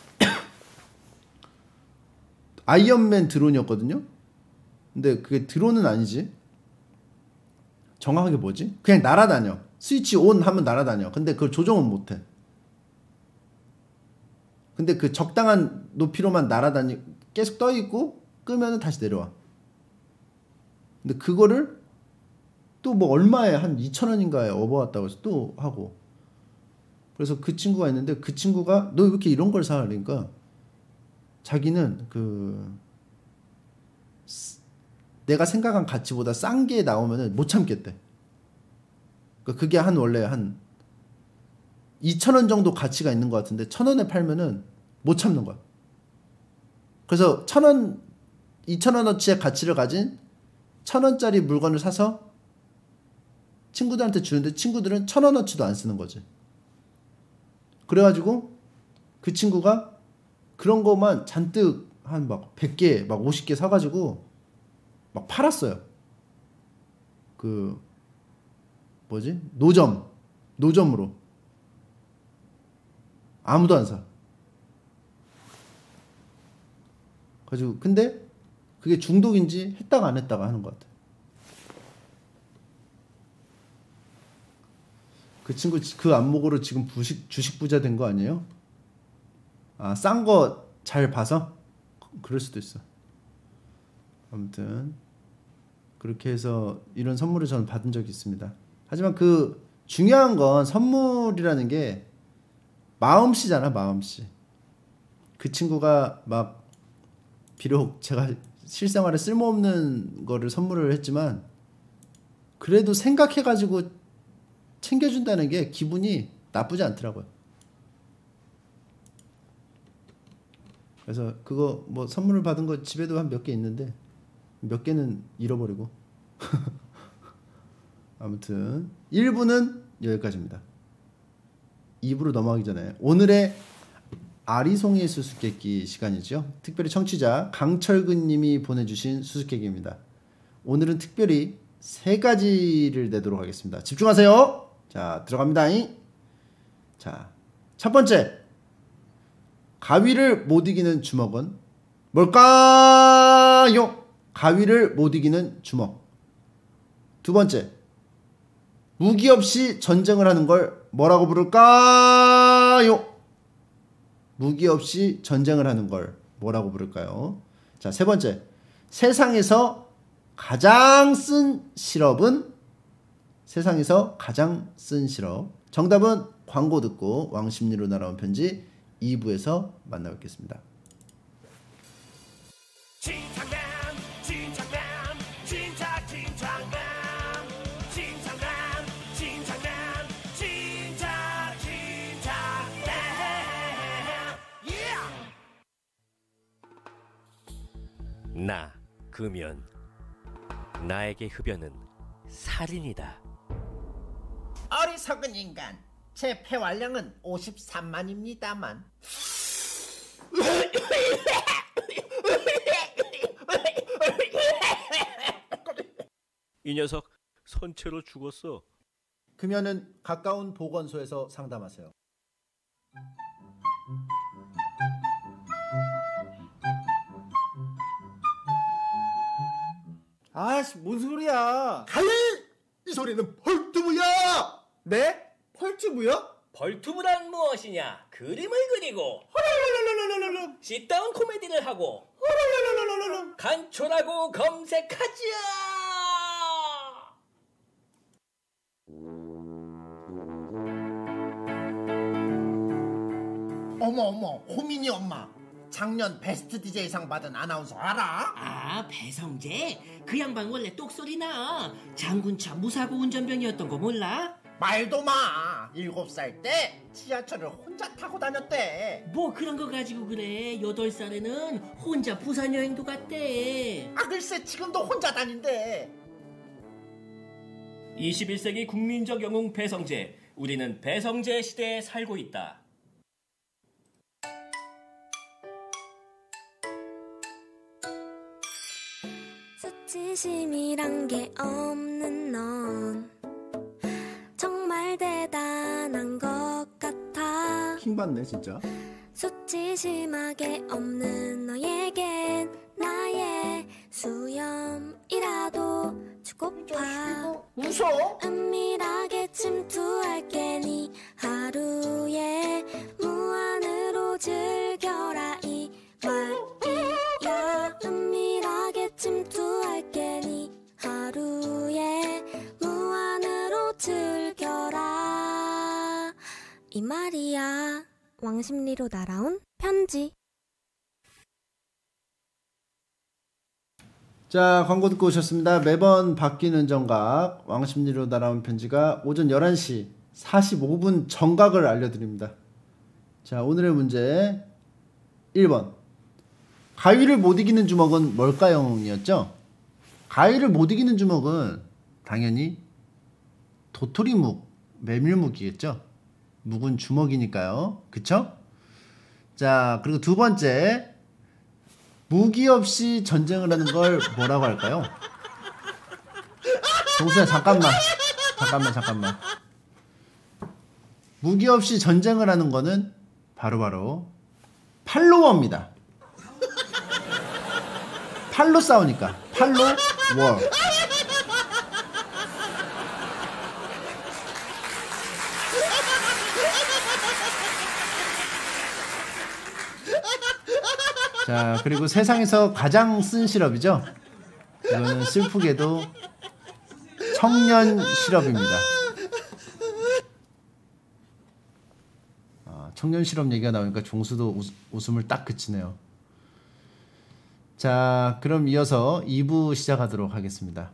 아이언맨 드론이었거든요. 근데 그게 드론은 아니지. 정확하게 뭐지? 그냥 날아다녀. 스위치 온 하면 날아다녀. 근데 그걸 조정은 못해. 근데 그 적당한 높이로만 날아다니 계속 떠있고 끄면은 다시 내려와. 근데 그거를 또 뭐 얼마에 한 이천 원인가에 업어왔다고 해서 또 하고. 그래서 그 친구가 있는데, 그 친구가 너 왜 이렇게 이런 걸 사? 그러니까 자기는 그 내가 생각한 가치보다 싼 게 나오면은 못 참겠대. 그러니까 그게 한 원래 한 이천 원 정도 가치가 있는 것 같은데 천 원에 팔면은 못 참는 거야. 그래서 천 원, 이천 원어치의 가치를 가진 천 원짜리 물건을 사서 친구들한테 주는데 친구들은 천 원어치도 안 쓰는 거지. 그래가지고 그 친구가 그런 거만 잔뜩 한 막 백 개, 막 오십 개 사가지고 막 팔았어요. 그 뭐지? 노점, 노점으로. 아무도 안 사. 가지고 근데 그게 중독인지 했다가 안 했다가 하는 것 같아. 그 친구 그 안목으로 지금 부식, 주식 부자 된 거 아니에요? 아, 싼 거 잘 봐서? 그럴 수도 있어. 아무튼 그렇게 해서 이런 선물을 저는 받은 적이 있습니다. 하지만 그 중요한 건 선물이라는 게 마음씨잖아, 마음씨. 그 친구가 막 비록 제가 실생활에 쓸모없는 거를 선물을 했지만 그래도 생각해가지고 챙겨준다는 게 기분이 나쁘지 않더라고요. 그래서 그거 뭐 선물을 받은 거 집에도 한 몇 개 있는데 몇 개는 잃어버리고 아무튼 일 부는 여기까지입니다. 이 부로 넘어가기 전에 오늘의 아리송이 수수께끼 시간이죠. 특별히 청취자 강철근 님이 보내주신 수수께끼입니다. 오늘은 특별히 세 가지를 내도록 하겠습니다. 집중하세요. 자, 들어갑니다. 자, 첫 번째. 가위를 못 이기는 주먹은 뭘까요? 가위를 못 이기는 주먹. 두 번째. 무기 없이 전쟁을 하는 걸 뭐라고 부를까요? 무기 없이 전쟁을 하는 걸 뭐라고 부를까요? 자, 세 번째. 세상에서 가장 쓴 시럽은 세상에서 가장 쓴 시럽. 정답은 광고 듣고 왕십리로 날아온 편지 이 부에서 만나뵙겠습니다. 진창남 진창남 진짜 진창남 진창남 진창남 진짜 진창남 yeah! 나 금연 나에게 흡연은 살인이다. 어리석은 인간, 제 폐활량은 오십삼만입니다만 이 녀석 선체로 죽었어. 금연은 가까운 보건소에서 상담하세요. 아씨, 뭔 소리야? 가위! 이 소리는 펄투브야! 네? 펄튜브요? 벌투브란 무엇이냐? 그림을 그리고 sit-down 코미디를 하고 간초라고 검색하자. 어머 어머 호민이 엄마, 작년 베스트 디제이상 받은 아나운서 알아? 아, 배성재? 그 양반 원래 똑소리 나. 장군차 무사고 운전병이었던 거 몰라? 말도 마. 일곱 살 때 지하철을 혼자 타고 다녔대. 뭐 그런 거 가지고 그래. 여덟 살에는 혼자 부산 여행도 갔대. 아 글쎄 지금도 혼자 다닌대. 이십일 세기 국민적 영웅 배성재. 우리는 배성재 시대에 살고 있다. 수치심이란 게 없는 넌 정말 대단한 것 같아. 킹받네 진짜. 수치심하게 없는 너에겐 나의 수염이라도 주고파. 웃어? 은밀하게 침투할게 네 하루에 무한으로 즐겨라 이 말이야. 은밀하게 침투할게 네 하루에 무한으로 즐겨라 이 말이야. 왕십리로 날아온 편지. 자, 광고 듣고 오셨습니다. 매번 바뀌는 정각 왕십리로 날아온 편지가 오전 열한 시 사십오 분 정각을 알려드립니다. 자, 오늘의 문제 일 번. 가위를 못 이기는 주먹은 뭘까요? 이었죠? 가위를 못 이기는 주먹은 당연히 도토리묵, 메밀묵이겠죠? 묵은 주먹이니까요. 그쵸? 자, 그리고 두 번째. 무기 없이 전쟁을 하는 걸 뭐라고 할까요? 동수야 잠깐만 잠깐만 잠깐만 무기 없이 전쟁을 하는 거는 바로바로 팔로워입니다. 팔로 싸우니까 팔로 워. 자, 그리고 세상에서 가장 쓴 시럽이죠. 이거는 슬프게도 청년 시럽입니다. 아, 청년 시럽 얘기가 나오니까 종수도 웃, 웃음을 딱 그치네요. 자, 그럼 이어서 이 부 시작하도록 하겠습니다.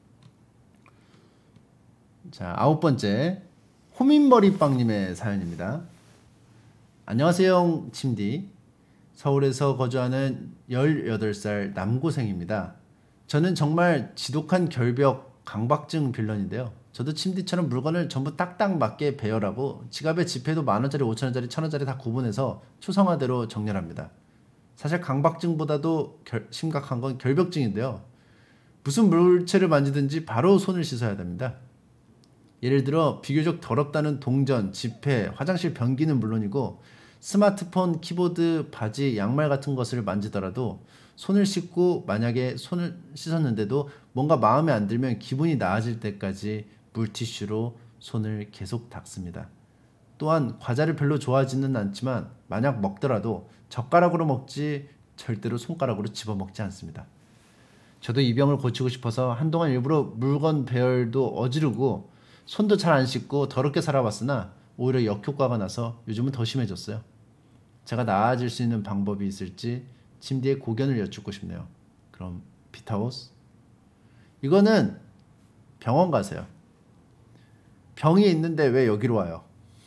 자, 아홉 번째 호민머리빵님의 사연입니다. 안녕하세요, 침디. 서울에서 거주하는 열여덟 살 남고생입니다. 저는 정말 지독한 결벽 강박증 빌런인데요. 저도 침디처럼 물건을 전부 딱딱 맞게 배열하고 지갑에 지폐도 만원짜리, 오천원짜리, 천원짜리 다 구분해서 초성화대로 정렬합니다. 사실 강박증보다도 결, 심각한 건 결벽증인데요. 무슨 물체를 만지든지 바로 손을 씻어야 됩니다. 예를 들어 비교적 더럽다는 동전, 지폐, 화장실 변기는 물론이고 스마트폰, 키보드, 바지, 양말 같은 것을 만지더라도 손을 씻고 만약에 손을 씻었는데도 뭔가 마음에 안 들면 기분이 나아질 때까지 물티슈로 손을 계속 닦습니다. 또한 과자를 별로 좋아하지는 않지만 만약 먹더라도 젓가락으로 먹지 절대로 손가락으로 집어먹지 않습니다. 저도 이 병을 고치고 싶어서 한동안 일부러 물건 배열도 어지르고 손도 잘 안 씻고 더럽게 살아봤으나 오히려 역효과가 나서 요즘은 더 심해졌어요. 제가 나아질 수 있는 방법이 있을지 침대의 고견을 여쭙고 싶네요. 그럼 비타오스? 이거는 병원 가세요. 병이 있는데 왜 여기로 와요?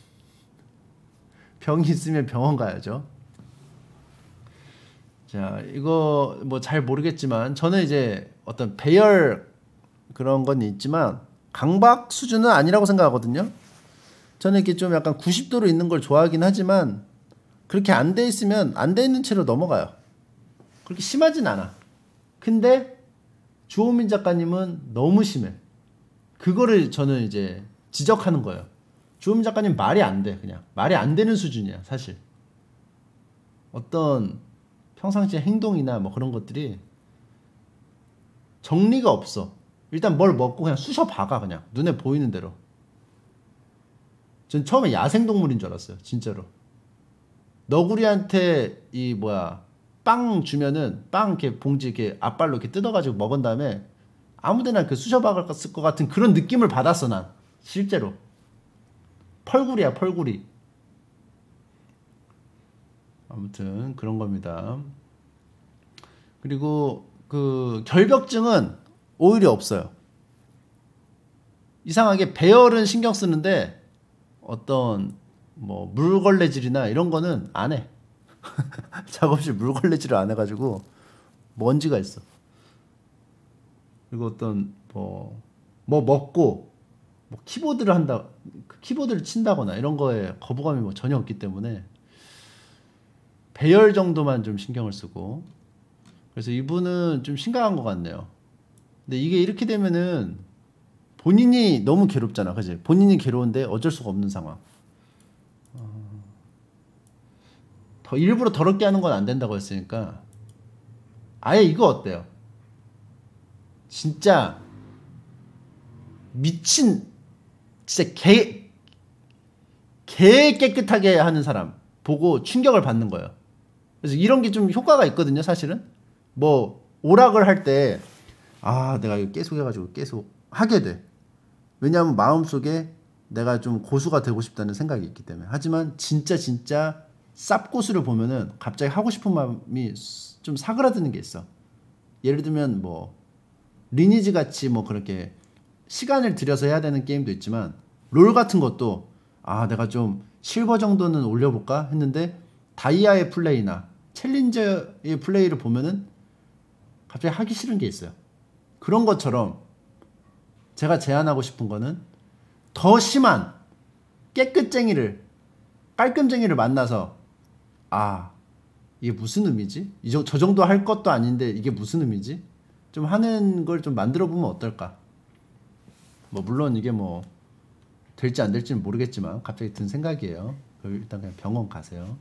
병이 있으면 병원 가야죠. 자, 이거 뭐 잘 모르겠지만 저는 이제 어떤 배열 그런 건 있지만 강박 수준은 아니라고 생각하거든요. 저는 이렇게 좀 약간 구십 도로 있는 걸 좋아하긴 하지만 그렇게 안 돼 있으면 안 돼 있는 채로 넘어가요. 그렇게 심하진 않아. 근데 주호민 작가님은 너무 심해. 그거를 저는 이제 지적하는 거예요. 주호민 작가님 말이 안 돼. 그냥 말이 안 되는 수준이야 사실. 어떤 평상시의 행동이나 뭐 그런 것들이 정리가 없어. 일단 뭘 먹고 그냥 쑤셔 박아. 그냥 눈에 보이는 대로. 전 처음에 야생동물인 줄 알았어요. 진짜로. 너구리한테 이 뭐야 빵 주면은 빵 이렇게 봉지 이렇게 앞발로 이렇게 뜯어가지고 먹은 다음에 아무데나 그 쑤셔 박을 것 같은 그런 느낌을 받았어. 난 실제로. 펄구리야 펄구리. 아무튼 그런 겁니다. 그리고 그 결벽증은 오히려 없어요. 이상하게 배열은 신경 쓰는데 어떤 뭐 물걸레질이나 이런 거는 안 해. 작업실 물걸레질을 안 해가지고 먼지가 있어. 그리고 어떤 뭐, 뭐 먹고 뭐 키보드를 한다, 키보드를 친다거나 이런 거에 거부감이 뭐 전혀 없기 때문에 배열 정도만 좀 신경을 쓰고. 그래서 이분은 좀 심각한 것 같네요. 근데 이게 이렇게 되면은 본인이 너무 괴롭잖아, 그지? 본인이 괴로운데 어쩔 수가 없는 상황. 어... 더 일부러 더럽게 하는 건 안 된다고 했으니까 아예 이거 어때요? 진짜 미친, 진짜 개, 개 깨끗하게 하는 사람 보고 충격을 받는 거예요. 그래서 이런 게 좀 효과가 있거든요, 사실은. 뭐 오락을 할 때 아, 내가 이거 계속 해가지고 계속 하게 돼. 왜냐하면 마음속에 내가 좀 고수가 되고 싶다는 생각이 있기 때문에. 하지만 진짜 진짜 쌉고수를 보면은 갑자기 하고 싶은 마음이 좀 사그라드는 게 있어. 예를 들면 뭐 리니지 같이 뭐 그렇게 시간을 들여서 해야 되는 게임도 있지만 롤 같은 것도 아, 내가 좀 실버 정도는 올려볼까 했는데 다이아의 플레이나 챌린저의 플레이를 보면은 갑자기 하기 싫은 게 있어요. 그런 것처럼 제가 제안하고 싶은 거는 더 심한 깨끗쟁이를, 깔끔쟁이를 만나서 아, 이게 무슨 의미지? 저, 저 정도 할 것도 아닌데 이게 무슨 의미지? 좀 하는 걸 좀 만들어 보면 어떨까? 뭐 물론 이게 뭐 될지 안 될지는 모르겠지만 갑자기 든 생각이에요. 일단 그냥 병원 가세요.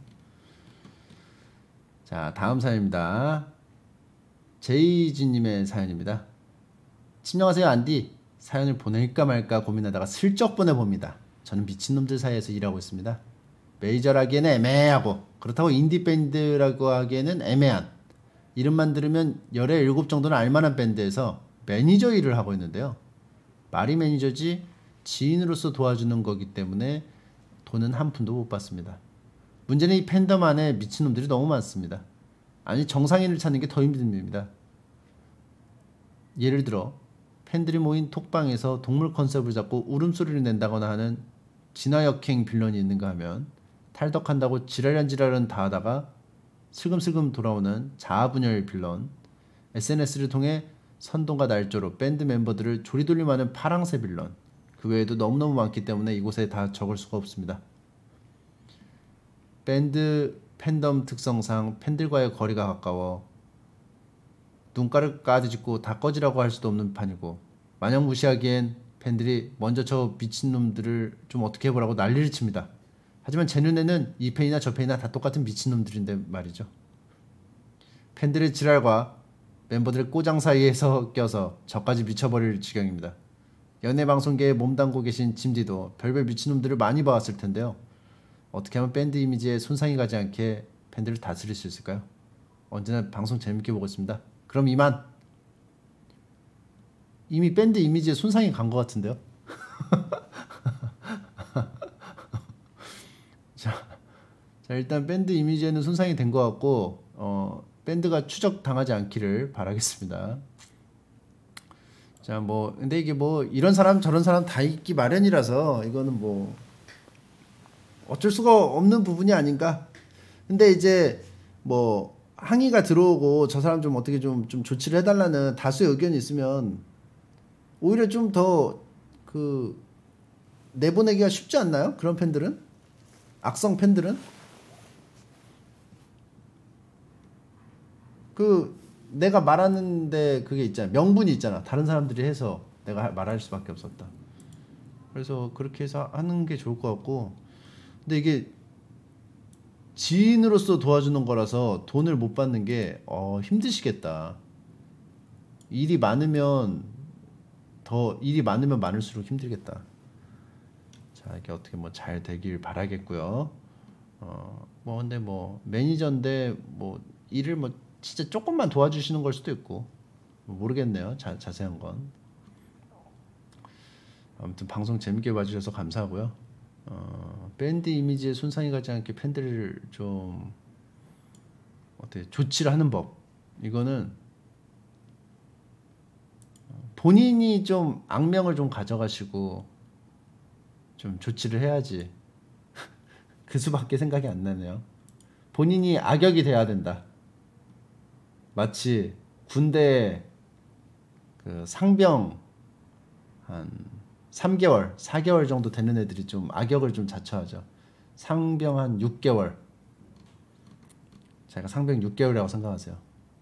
자, 다음 사연입니다. 제이지님의 사연입니다. 친정하세요 안디. 사연을 보낼까 말까 고민하다가 슬쩍 보내봅니다. 저는 미친놈들 사이에서 일하고 있습니다. 메이저라기에는 애매하고 그렇다고 인디밴드라고 하기에는 애매한, 이름만 들으면 열에 일곱 정도는 알만한 밴드에서 매니저 일을 하고 있는데요. 말이 매니저지 지인으로서 도와주는 거기 때문에 돈은 한 푼도 못 받습니다. 문제는 이 팬덤 안에 미친놈들이 너무 많습니다. 아니, 정상인을 찾는 게 더 힘듭니다. 예를 들어 팬들이 모인 톡방에서 동물 컨셉을 잡고 울음소리를 낸다거나 하는 진화역행 빌런이 있는가 하면 탈덕한다고 지랄한 지랄은 다 하다가 슬금슬금 돌아오는 자아분열 빌런, 에스엔에스를 통해 선동과 날조로 밴드 멤버들을 조리돌림하는 파랑새 빌런, 그 외에도 너무너무 많기 때문에 이곳에 다 적을 수가 없습니다. 밴드 팬덤 특성상 팬들과의 거리가 가까워 눈가를 까디짓고 다 꺼지라고 할 수도 없는 판이고 마냥 무시하기엔 팬들이 먼저 저 미친놈들을 좀 어떻게 해보라고 난리를 칩니다. 하지만 제 눈에는 이 팬이나 저 팬이나 다 똑같은 미친놈들인데 말이죠. 팬들의 지랄과 멤버들의 꼬장 사이에서 껴서 저까지 미쳐버릴 지경입니다. 연예방송계에 몸담고 계신 짐디도 별별 미친놈들을 많이 봐왔을 텐데요. 어떻게 하면 밴드 이미지에 손상이 가지 않게 팬들을 다스릴 수 있을까요? 언제나 방송 재밌게 보고 있습니다. 그럼 이만. 이미 밴드 이미지에 손상이 간 것 같은데요. 자, 자 일단 밴드 이미지에는 손상이 된 것 같고 어, 밴드가 추적당하지 않기를 바라겠습니다. 자, 뭐 근데 이게 뭐 이런 사람 저런 사람 다 있기 마련이라서 이거는 뭐 어쩔 수가 없는 부분이 아닌가. 근데 이제 뭐 항의가 들어오고 저 사람 좀 어떻게 좀, 좀 조치를 해달라는 다수의 의견이 있으면 오히려 좀 더 그 내보내기가 쉽지 않나요? 그런 팬들은? 악성 팬들은? 그 내가 말하는데 그게 있잖아. 명분이 있잖아. 다른 사람들이 해서 내가 말할 수밖에 없었다. 그래서 그렇게 해서 하는 게 좋을 것 같고 근데 이게 지인으로서 도와주는 거라서 돈을 못 받는 게 어, 힘드시겠다. 일이 많으면 더 일이 많으면 많을수록 힘들겠다. 자, 이게 어떻게 뭐 잘 되길 바라겠고요. 어, 뭐 근데 뭐 매니저인데 뭐 일을 뭐 진짜 조금만 도와주시는 걸 수도 있고 뭐 모르겠네요. 자, 자세한 건. 아무튼 방송 재밌게 봐주셔서 감사하고요. 어, 밴드 이미지에 손상이 가지 않게 팬들을 좀 어떻게 조치를 하는 법 이거는 본인이 좀 악명을 좀 가져가시고 좀 조치를 해야지. 그 수밖에 생각이 안 나네요. 본인이 악역이 돼야 된다. 마치 군대 그 상병 한 삼 개월, 사 개월 정도 되는 애들이 좀 악역을 좀 자처하죠. 상병 한 육 개월. 제가 상병 육 개월이라고 생각하세요.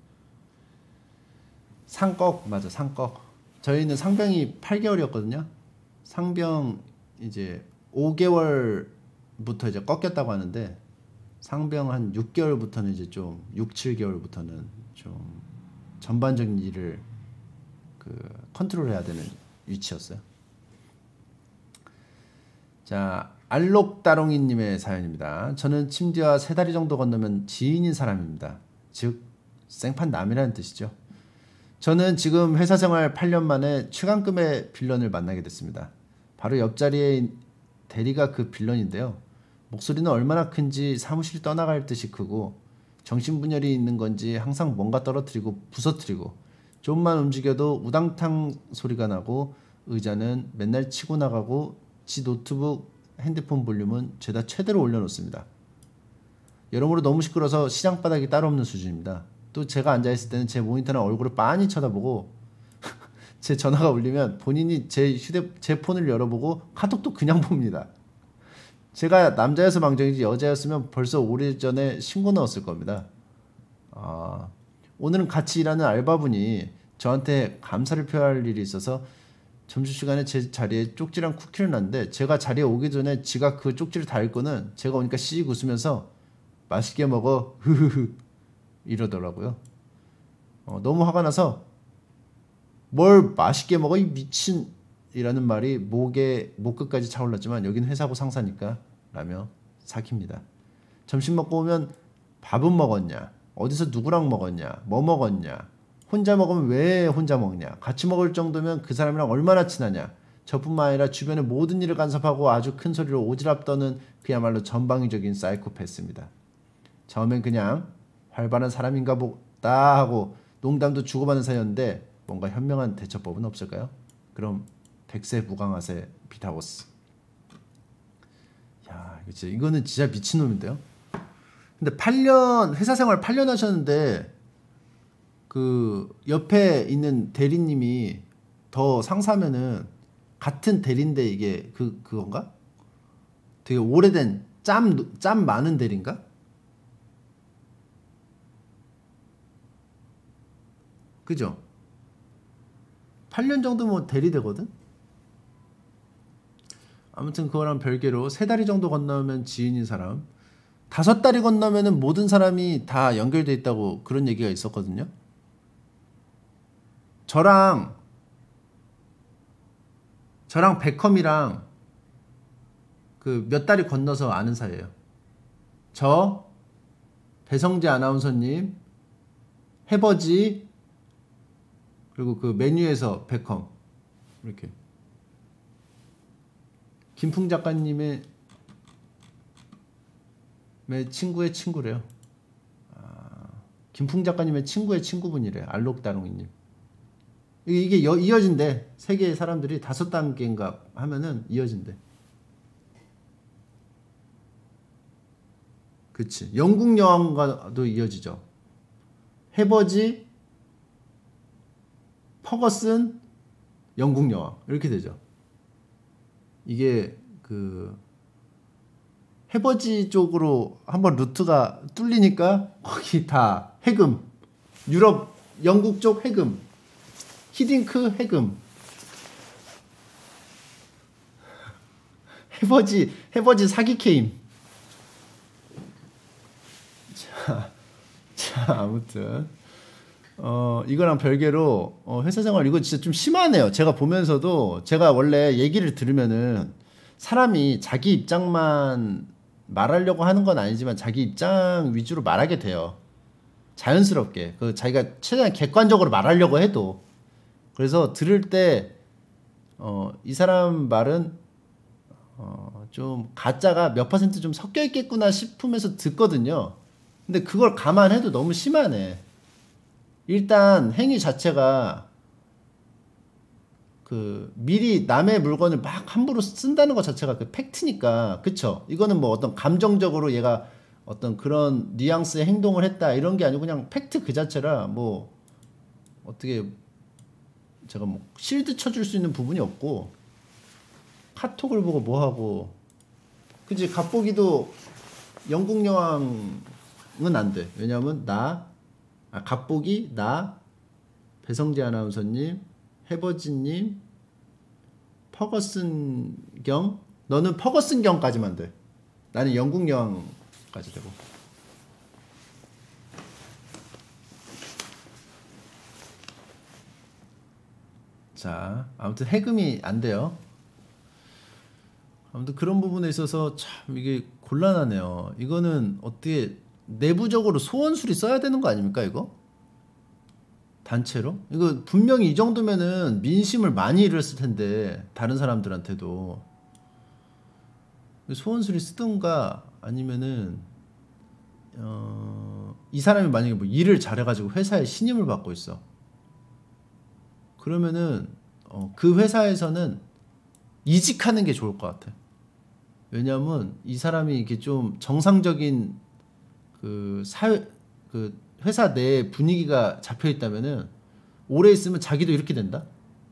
상꺽 맞아, 상꺽. 저희는 상병이 팔 개월이었거든요. 상병 이제 오 개월부터 이제 꺾였다고 하는데 상병 한 육 개월부터는 이제 좀 육, 칠 개월부터는 좀 전반적인 일을 그 컨트롤해야 되는 위치였어요. 자, 알록다롱이님의 사연입니다. 저는 침디와 세 다리 정도 건너면 지인인 사람입니다. 즉 생판 남이라는 뜻이죠. 저는 지금 회사 생활 팔 년 만에 최강급의 빌런을 만나게 됐습니다. 바로 옆자리에 대리가 그 빌런인데요. 목소리는 얼마나 큰지 사무실이 떠나갈 듯이 크고 정신분열이 있는 건지 항상 뭔가 떨어뜨리고 부서뜨리고 좀만 움직여도 우당탕 소리가 나고 의자는 맨날 치고 나가고 지 노트북 핸드폰 볼륨은 죄다 최대로 올려놓습니다. 여러모로 너무 시끄러워서 시장 바닥이 따로 없는 수준입니다. 또 제가 앉아있을 때는 제 모니터나 얼굴을 빤히 쳐다보고 제 전화가 울리면 본인이 제 휴대 제 폰을 열어보고 카톡도 그냥 봅니다. 제가 남자여서 망정이지 여자였으면 벌써 오래전에 신고 넣었을 겁니다. 아, 오늘은 같이 일하는 알바분이 저한테 감사를 표할 일이 있어서 점심시간에 제 자리에 쪽지랑 쿠키를 놨는데 제가 자리에 오기 전에 지가 그 쪽지를 다 읽고는 제가 오니까 씩 웃으면서 맛있게 먹어 흐흐흐 이러더라고요. 어, 너무 화가 나서 뭘 맛있게 먹어 이 미친 이라는 말이 목에 목 끝까지 차올랐지만 여긴 회사고 상사니까 라며 삭힙니다. 점심 먹고 오면 밥은 먹었냐, 어디서 누구랑 먹었냐, 뭐 먹었냐, 혼자 먹으면 왜 혼자 먹냐, 같이 먹을 정도면 그 사람이랑 얼마나 친하냐, 저뿐만 아니라 주변의 모든 일을 간섭하고 아주 큰 소리로 오지랖 떠는 그야말로 전방위적인 사이코패스입니다. 처음엔 그냥 활발한 사람인가 보다 하고 농담도 주고받는 사이였는데 뭔가 현명한 대처법은 없을까요? 그럼 백세 무강하세 피타고스. 야, 이거 진짜, 이거는 진짜 미친놈인데요. 근데 팔 년 회사 생활 팔 년 하셨는데 그 옆에 있는 대리님이 더 상사면은 같은 대리인데 이게 그 그건가? 되게 오래된 짬 짬 많은 대리인가? 그죠? 팔 년 정도 뭐 대리되거든? 아무튼 그거랑 별개로 세 다리 정도 건너면 지인인 사람, 다섯 다리 건너면은 모든 사람이 다 연결돼 있다고 그런 얘기가 있었거든요. 저랑 저랑 베컴이랑 그 몇 다리 건너서 아는 사이예요. 저, 배성재 아나운서님, 해버지, 그리고 그 메뉴에서 베컴, 이렇게. 김풍 작가님의 친구의 친구래요. 아, 김풍 작가님의 친구의 친구분이래요. 알록다롱이님. 이게, 이게 여, 이어진대. 세 개의 사람들이 다섯 단계인가 하면은 이어진대. 그치. 영국 여왕과도 이어지죠. 해버지, 퍼거슨, 영국 여왕. 이렇게 되죠. 이게 그 해버지 쪽으로 한번 루트가 뚫리니까 거기 다 해금. 유럽, 영국 쪽 해금. 히딩크 해금. 해버지, 해버지 사기 케임. 자, 자, 아무튼. 어, 이거랑 별개로, 어, 회사 생활, 이거 진짜 좀 심하네요. 제가 보면서도, 제가 원래 얘기를 들으면은, 사람이 자기 입장만 말하려고 하는 건 아니지만, 자기 입장 위주로 말하게 돼요. 자연스럽게. 그, 자기가 최대한 객관적으로 말하려고 해도. 그래서 들을 때, 어, 이 사람 말은, 어, 좀, 가짜가 몇 퍼센트 좀 섞여 있겠구나 싶으면서 듣거든요. 근데 그걸 감안해도 너무 심하네. 일단 행위 자체가 그 미리 남의 물건을 막 함부로 쓴다는 것 자체가 그 팩트니까, 그쵸? 이거는 뭐 어떤 감정적으로 얘가 어떤 그런 뉘앙스의 행동을 했다 이런 게 아니고 그냥 팩트 그 자체라 뭐 어떻게 제가 뭐 실드 쳐줄 수 있는 부분이 없고, 카톡을 보고 뭐 하고, 그치? 갑보기도 영국 여왕은 안 돼. 왜냐면 나 아, 갑보기, 나, 배성재 아나운서님, 해버지님, 퍼거슨 경, 너는 퍼거슨 경까지만 돼. 나는 영국 여왕까지 되고. 자, 아무튼 해금이 안 돼요. 아무튼 그런 부분에 있어서 참 이게 곤란하네요. 이거는 어떻게 내부적으로 소원술이 써야 되는 거 아닙니까, 이거? 단체로? 이거 분명히 이 정도면은 민심을 많이 잃었을 텐데, 다른 사람들한테도. 소원술이 쓰든가, 아니면은, 어, 이 사람이 만약에 뭐 일을 잘해가지고 회사에 신임을 받고 있어. 그러면은, 어, 그 회사에서는 이직하는 게 좋을 것 같아. 왜냐면 이 사람이 이게 좀 정상적인 그 사회 그 회사 내 분위기가 잡혀 있다면은 오래 있으면 자기도 이렇게 된다.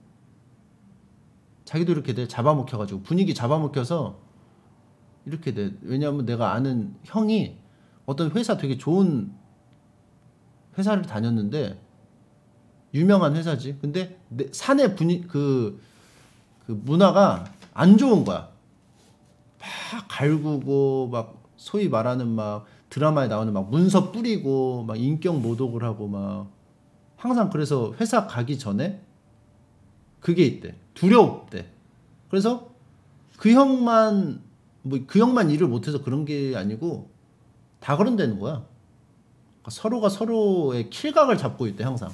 자기도 이렇게 돼. 잡아먹혀가지고 분위기 잡아먹혀서 이렇게 돼. 왜냐하면 내가 아는 형이 어떤 회사 되게 좋은 회사를 다녔는데, 유명한 회사지. 근데 내 사내 분위 그, 그 문화가 안 좋은 거야. 막 갈구고 막 소위 말하는 막 드라마에 나오는 막 문서 뿌리고 막 인격 모독을 하고 막 항상. 그래서 회사 가기 전에 그게 있대. 두려웠대. 그래서 그 형만 뭐 그 형만 일을 못해서 그런 게 아니고 다 그런다는 거야. 그러니까 서로가 서로의 킬각을 잡고 있대 항상.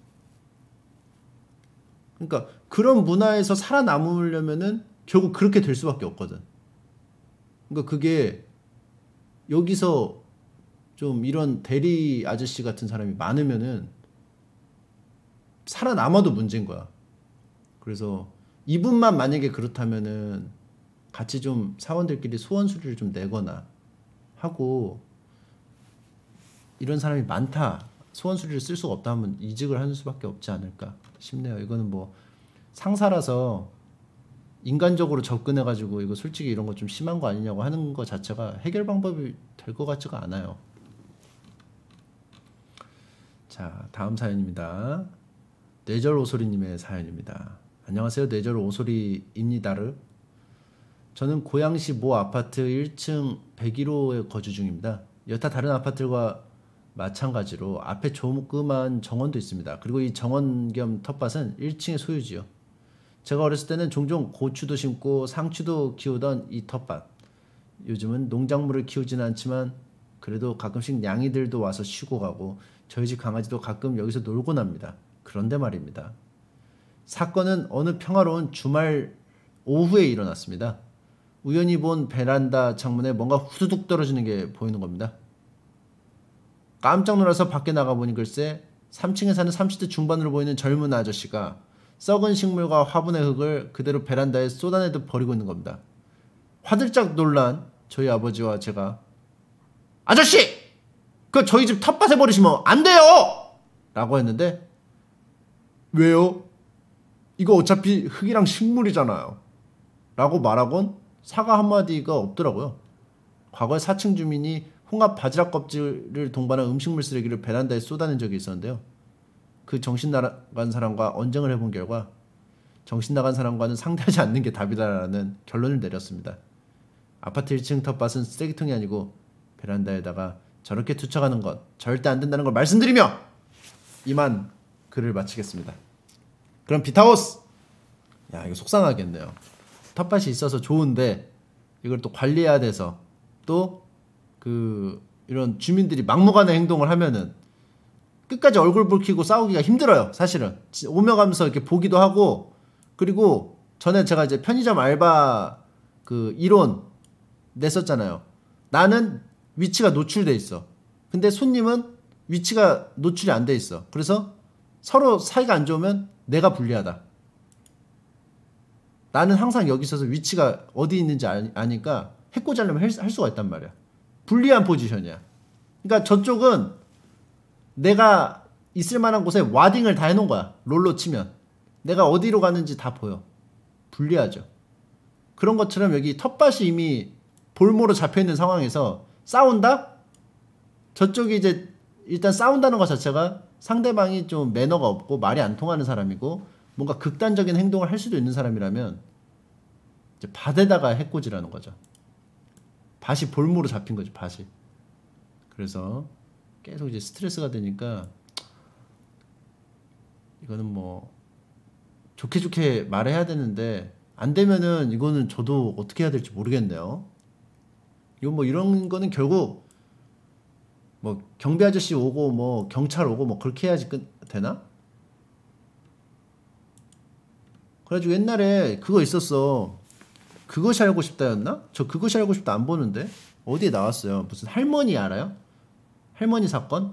그러니까 그런 문화에서 살아남으려면은 결국 그렇게 될 수밖에 없거든. 그러니까 그게 여기서 좀 이런 대리 아저씨 같은 사람이 많으면은 살아남아도 문제인 거야. 그래서 이분만 만약에 그렇다면은 같이 좀 사원들끼리 소원수리를 좀 내거나 하고, 이런 사람이 많다, 소원수리를 쓸 수가 없다 하면 이직을 하는 수밖에 없지 않을까 싶네요. 이거는 뭐 상사라서 인간적으로 접근해가지고 이거 솔직히 이런 거 좀 심한 거 아니냐고 하는 거 자체가 해결 방법이 될 것 같지가 않아요. 자, 다음 사연입니다. 뇌절 오소리님의 사연입니다. 안녕하세요. 뇌절 오소리입니다르. 저는 고양시 모 아파트 일 층 백일 호에 거주 중입니다. 여타 다른 아파트들과 마찬가지로 앞에 조그만 정원도 있습니다. 그리고 이 정원 겸 텃밭은 일 층의 소유지요. 제가 어렸을 때는 종종 고추도 심고 상추도 키우던 이 텃밭. 요즘은 농작물을 키우지는 않지만 그래도 가끔씩 냥이들도 와서 쉬고 가고 저희 집 강아지도 가끔 여기서 놀고 납니다. 그런데 말입니다. 사건은 어느 평화로운 주말 오후에 일어났습니다. 우연히 본 베란다 창문에 뭔가 후두둑 떨어지는 게 보이는 겁니다. 깜짝 놀라서 밖에 나가보니 글쎄 삼 층에 사는 삼십 대 중반으로 보이는 젊은 아저씨가 썩은 식물과 화분의 흙을 그대로 베란다에 쏟아내듯 버리고 있는 겁니다. 화들짝 놀란 저희 아버지와 제가 아저씨! 그 저희 집 텃밭에 버리시면 안 돼요! 라고 했는데 왜요? 이거 어차피 흙이랑 식물이잖아요. 라고 말하곤 사과 한마디가 없더라고요. 과거에 사 층 주민이 홍합 바지락 껍질을 동반한 음식물 쓰레기를 베란다에 쏟아낸 적이 있었는데요. 그 정신 나간 사람과 언쟁을 해본 결과 정신 나간 사람과는 상대하지 않는 게 답이다라는 결론을 내렸습니다. 아파트 일 층 텃밭은 쓰레기통이 아니고 베란다에다가 저렇게 투척하는 건 절대 안 된다는 걸 말씀드리며 이만 글을 마치겠습니다. 그럼 비타오스! 야, 이거 속상하겠네요. 텃밭이 있어서 좋은데 이걸 또 관리해야 돼서 또 그 이런 주민들이 막무가내 행동을 하면은 끝까지 얼굴 붉히고 싸우기가 힘들어요. 사실은 오며 가면서 이렇게 보기도 하고 그리고 전에 제가 이제 편의점 알바 그 이론 냈었잖아요. 나는 위치가 노출돼 있어. 근데 손님은 위치가 노출이 안 돼 있어. 그래서 서로 사이가 안 좋으면 내가 불리하다. 나는 항상 여기 있어서 위치가 어디 있는지 아니까 해코지하려면 할 수가 있단 말이야. 불리한 포지션이야. 그러니까 저쪽은 내가 있을 만한 곳에 와딩을 다 해놓은 거야. 롤로 치면. 내가 어디로 가는지 다 보여. 불리하죠. 그런 것처럼 여기 텃밭이 이미 볼모로 잡혀있는 상황에서 싸운다? 저쪽이 이제 일단 싸운다는 것 자체가 상대방이 좀 매너가 없고 말이 안 통하는 사람이고 뭔가 극단적인 행동을 할 수도 있는 사람이라면 이제 밭에다가 해코지라는 거죠. 밭이 볼모로 잡힌 거죠. 밭이. 그래서 계속 이제 스트레스가 되니까 이거는 뭐 좋게 좋게 말해야 되는데 안 되면은 이거는 저도 어떻게 해야 될지 모르겠네요. 이거 뭐 이런 거는 결국 뭐 경비 아저씨 오고 뭐 경찰 오고 뭐 그렇게 해야지 끝 되나? 그래가지고 옛날에 그거 있었어. 그것이 알고 싶다였나? 저 그것이 알고 싶다 안 보는데 어디에 나왔어요. 무슨 할머니 알아요? 할머니 사건?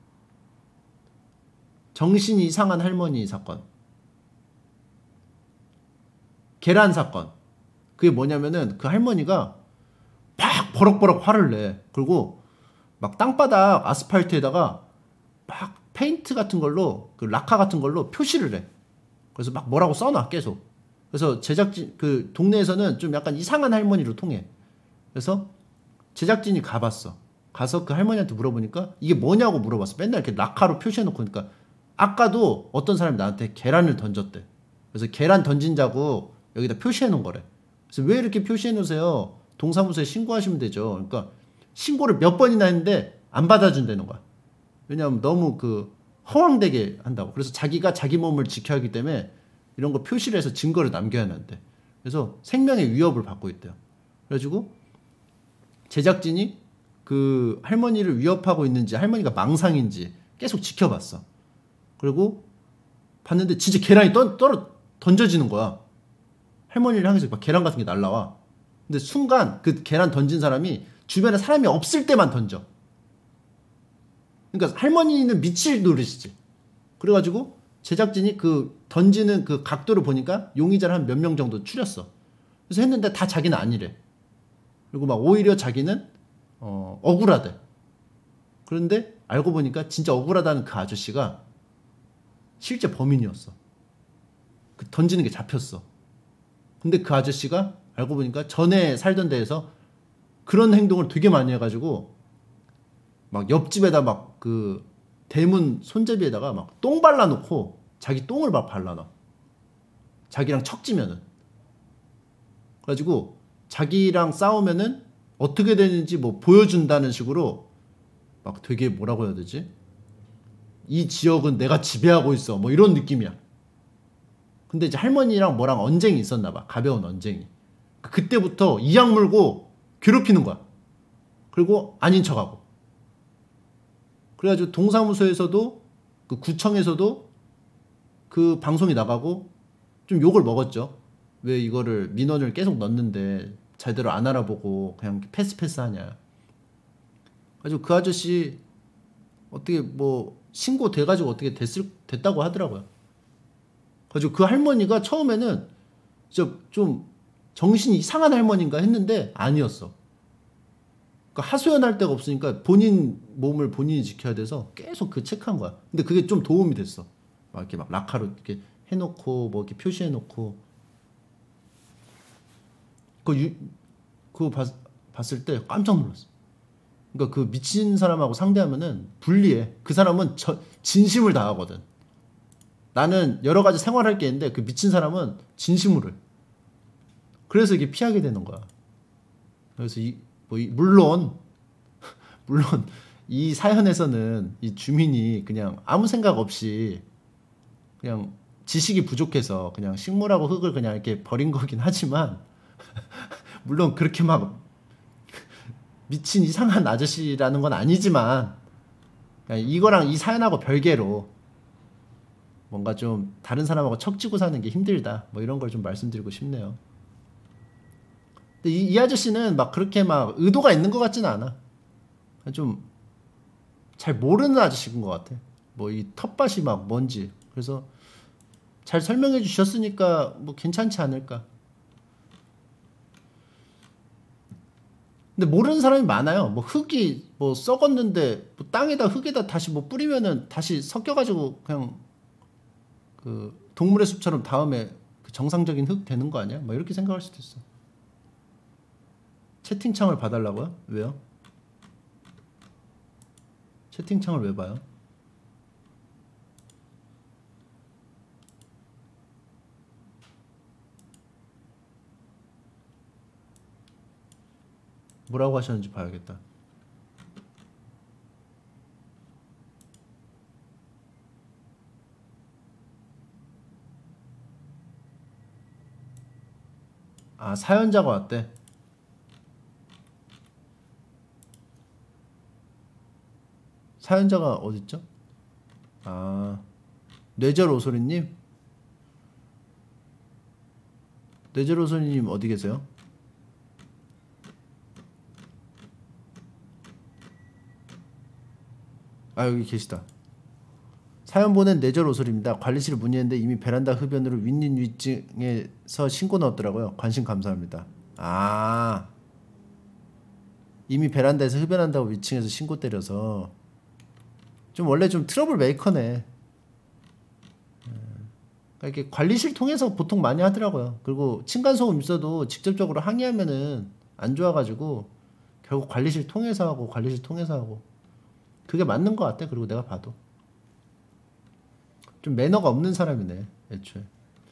정신이 이상한 할머니 사건. 계란 사건. 그게 뭐냐면은 그 할머니가 막 버럭버럭 화를 내. 그리고 막 땅바닥 아스팔트에다가 막 페인트 같은 걸로 그 라카 같은 걸로 표시를 해. 그래서 막 뭐라고 써놔 계속. 그래서 제작진 그 동네에서는 좀 약간 이상한 할머니로 통해. 그래서 제작진이 가봤어. 가서 그 할머니한테 물어보니까 이게 뭐냐고 물어봤어. 맨날 이렇게 라카로 표시해놓고 그러니까 아까도 어떤 사람이 나한테 계란을 던졌대. 그래서 계란 던진 자국 여기다 표시해놓은 거래. 그래서 왜 이렇게 표시해놓으세요? 동사무소에 신고하시면 되죠. 그러니까 신고를 몇 번이나 했는데 안 받아준다는 거야. 왜냐하면 너무 그 허황되게 한다고. 그래서 자기가 자기 몸을 지켜야 하기 때문에 이런 거 표시를 해서 증거를 남겨야 하는데. 그래서 생명의 위협을 받고 있대요. 그래가지고 제작진이 그 할머니를 위협하고 있는지 할머니가 망상인지 계속 지켜봤어. 그리고 봤는데 진짜 계란이 떠, 떨어 던져지는 거야. 할머니를 향해서 막 계란 같은 게 날라와. 근데 순간 그 계란 던진 사람이 주변에 사람이 없을 때만 던져. 그러니까 할머니는 미칠 노릇이지. 그래가지고 제작진이 그 던지는 그 각도를 보니까 용의자를 한 몇 명 정도 추렸어. 그래서 했는데 다 자기는 아니래. 그리고 막 오히려 자기는 어, 억울하대. 그런데 알고 보니까 진짜 억울하다는 그 아저씨가 실제 범인이었어. 그 던지는 게 잡혔어. 근데 그 아저씨가 알고 보니까 전에 살던 데에서 그런 행동을 되게 많이 해가지고 막 옆집에다 막 그 대문 손잡이에다가 막 똥 발라놓고 자기 똥을 막 발라놔. 자기랑 척지면은. 그래가지고 자기랑 싸우면은 어떻게 되는지 뭐 보여준다는 식으로 막 되게 뭐라고 해야 되지? 이 지역은 내가 지배하고 있어. 뭐 이런 느낌이야. 근데 이제 할머니랑 뭐랑 언쟁이 있었나 봐. 가벼운 언쟁이. 그때부터 이악 물고 괴롭히는 거야. 그리고 아닌 척하고. 그래가지고 동사무소에서도 그 구청에서도 그 방송이 나가고 좀 욕을 먹었죠. 왜 이거를 민원을 계속 넣는데 제대로 안 알아보고 그냥 패스 패스 하냐. 그래가지고 그 아저씨 어떻게 뭐 신고 돼가지고 어떻게 됐을, 됐다고 하더라고요. 그래가지고 그 할머니가 처음에는 진짜 좀 정신이 이상한 할머니인가 했는데 아니었어. 그러니까 하소연할 데가 없으니까 본인 몸을 본인이 지켜야 돼서 계속 그 체크한 거야. 근데 그게 좀 도움이 됐어. 막 이렇게 막 라카로 이렇게 해놓고 뭐 이렇게 표시해놓고. 그 유, 그거 봤, 봤을 때 깜짝 놀랐어. 그러니까 그 미친 사람하고 상대하면은 불리해. 그 사람은 저, 진심을 다하거든. 나는 여러 가지 생활할 게 있는데 그 미친 사람은 진심으로 해. 그래서 이게 피하게 되는 거야. 그래서 이, 뭐 이, 물론 물론 이 사연에서는 이 주민이 그냥 아무 생각 없이 그냥 지식이 부족해서 그냥 식물하고 흙을 그냥 이렇게 버린 거긴 하지만 물론 그렇게 막 미친 이상한 아저씨라는 건 아니지만 그냥 이거랑 이 사연하고 별개로 뭔가 좀 다른 사람하고 척지고 사는 게 힘들다 뭐 이런 걸 좀 말씀드리고 싶네요. 근데 이, 이 아저씨는 막 그렇게 막 의도가 있는 것 같지는 않아. 좀 잘 모르는 아저씨인 것 같아. 뭐 이 텃밭이 막 뭔지. 그래서 잘 설명해 주셨으니까 뭐 괜찮지 않을까. 근데 모르는 사람이 많아요. 뭐 흙이 뭐 썩었는데 뭐 땅에다 흙에다 다시 뭐 뿌리면은 다시 섞여가지고 그냥 그 동물의 숲처럼 다음에 그 정상적인 흙 되는 거 아니야? 뭐 이렇게 생각할 수도 있어. 채팅창을 봐달라고요? 왜요? 채팅창을 왜 봐요? 뭐라고 하셨는지 봐야겠다. 아, 사연자가 왔대. 사연자가 어딨죠? 아, 뇌절 오소리님? 뇌절 오소리님 어디 계세요? 아, 여기 계시다. 사연 보낸 뇌절 오소리입니다. 관리실 문의했는데 이미 베란다 흡연으로 윈윈 위층에서 신고 넣었더라고요. 관심 감사합니다. 아, 이미 베란다에서 흡연한다고 위층에서 신고 때려서 좀 원래 좀 트러블 메이커네. 그러니까 이렇게 관리실 통해서 보통 많이 하더라고요. 그리고 층간소음 있어도 직접적으로 항의하면은 안 좋아가지고 결국 관리실 통해서 하고 관리실 통해서 하고 그게 맞는 것 같아. 그리고 내가 봐도 좀 매너가 없는 사람이네 애초에.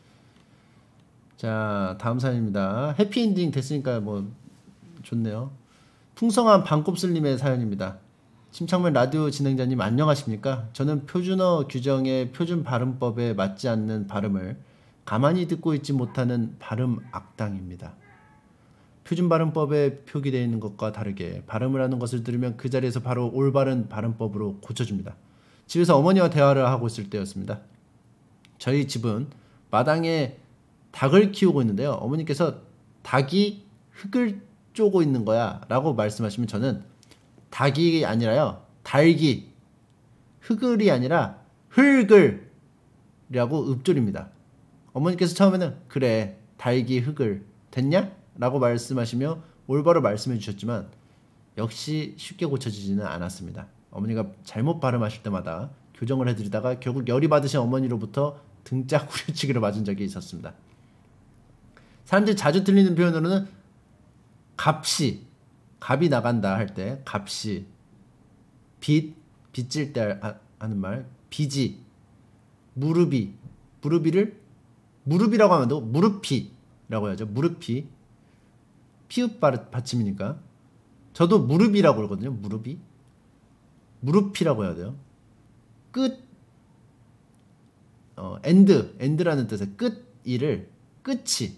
자, 다음 사연입니다. 해피엔딩 됐으니까 뭐 좋네요. 풍성한 방곱슬님의 사연입니다. 침착맨 라디오 진행자님 안녕하십니까? 저는 표준어 규정의 표준 발음법에 맞지 않는 발음을 가만히 듣고 있지 못하는 발음 악당입니다. 표준 발음법에 표기되어 있는 것과 다르게 발음을 하는 것을 들으면 그 자리에서 바로 올바른 발음법으로 고쳐줍니다. 집에서 어머니와 대화를 하고 있을 때였습니다. 저희 집은 마당에 닭을 키우고 있는데요. 어머니께서 닭이 흙을 쪼고 있는 거야 라고 말씀하시면 저는 닭이 아니라요, 달기, 흙을이 아니라 흙을 이라고 읊조립니다. 어머니께서 처음에는 그래 달기 흙을 됐냐? 라고 말씀하시며 올바로 말씀해 주셨지만 역시 쉽게 고쳐지지는 않았습니다. 어머니가 잘못 발음하실 때마다 교정을 해드리다가 결국 열이 받으신 어머니로부터 등짝 후려치기를 맞은 적이 있었습니다. 사람들이 자주 들리는 표현으로는 값이, 값이 나간다 할 때 값이, 빚, 빚질 때 하는 말, 빚이, 무릎이 무릎이를 무릎이라고 하면 되고 무릎이라고 해야죠. 무릎이 피읍 받침이니까 저도 무릎이라고 그러거든요. 무릎이 무릎이라고 해야 돼요. 끝 어, 엔드 엔드라는 뜻의 끝이를 끝이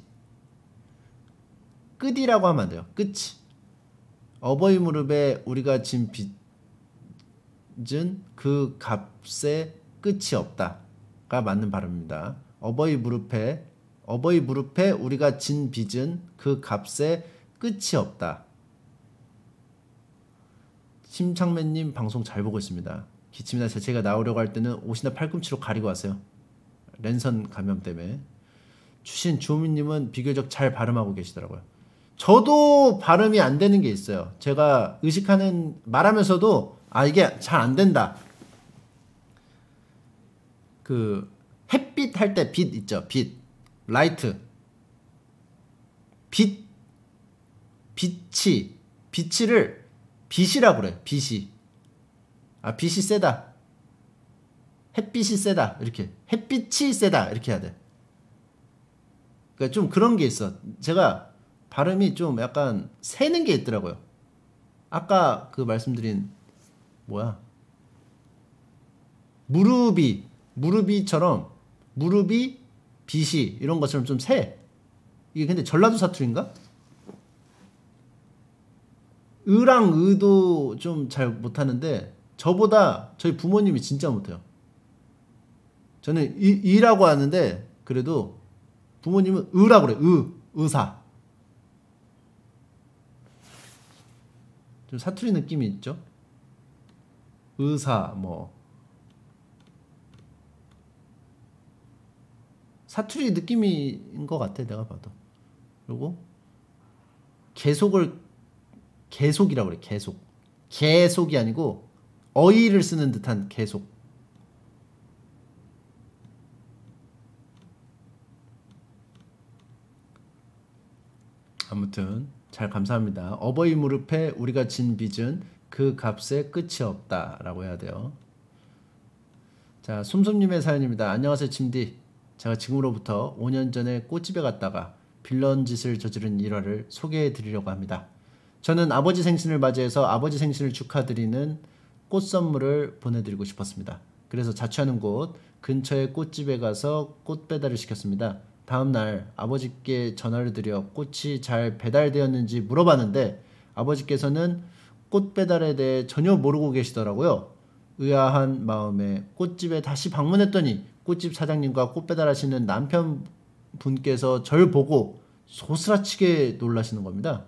끝이라고 하면 안 돼요. 끝이 어버이 무릎에 우리가 진 빚은 그 값에 끝이 없다가 맞는 발음입니다. 어버이 무릎에 어버이 무릎에 우리가 진 빚은 그 값에 끝이 없다. 심창맨님 방송 잘 보고 있습니다. 기침이나 재채기가 나오려고 할 때는 옷이나 팔꿈치로 가리고 하세요. 랜선 감염 때문에. 추신 주호민님은 비교적 잘 발음하고 계시더라고요. 저도 발음이 안 되는 게 있어요. 제가 의식하는 말하면서도 아 이게 잘 안 된다. 그 햇빛 할 때 빛 있죠. 빛 라이트 빛 빛이 빛을 빛이라고 그래. 빛이 아 빛이 세다. 햇빛이 세다. 이렇게 햇빛이 세다. 이렇게 해야 돼. 그러니까 좀 그런 게 있어. 제가 발음이 좀 약간 새는 게 있더라고요. 아까 그 말씀드린 뭐야 무릎이 무릎이처럼 무릎이 빛이 이런 것처럼 좀 새. 이게 근데 전라도 사투리인가? 의랑 의도 좀 잘 못하는데 저보다 저희 부모님이 진짜 못해요. 저는 이, 이라고 하는데 그래도 부모님은 의라고 그래. 의, 의사. 좀 사투리 느낌이 있죠? 의사 뭐 사투리 느낌인 것 같아 내가 봐도. 그리고 계속을 계속이라고 그래. 계속 계속이 아니고 어이를 쓰는 듯한 계속. 아무튼 잘 감사합니다. 어버이 무릎에 우리가 진 빚은 그 값에 끝이 없다라고 해야 돼요. 자, 솜솜님의 사연입니다. 안녕하세요 침디. 제가 지금으로부터 오 년 전에 꽃집에 갔다가 빌런 짓을 저지른 일화를 소개해 드리려고 합니다. 저는 아버지 생신을 맞이해서 아버지 생신을 축하드리는 꽃 선물을 보내드리고 싶었습니다. 그래서 자취하는 곳 근처의 꽃집에 가서 꽃 배달을 시켰습니다. 다음날 아버지께 전화를 드려 꽃이 잘 배달되었는지 물어봤는데 아버지께서는 꽃 배달에 대해 전혀 모르고 계시더라고요. 의아한 마음에 꽃집에 다시 방문했더니 꽃집 사장님과 꽃 배달하시는 남편분께서 절 보고 소스라치게 놀라시는 겁니다.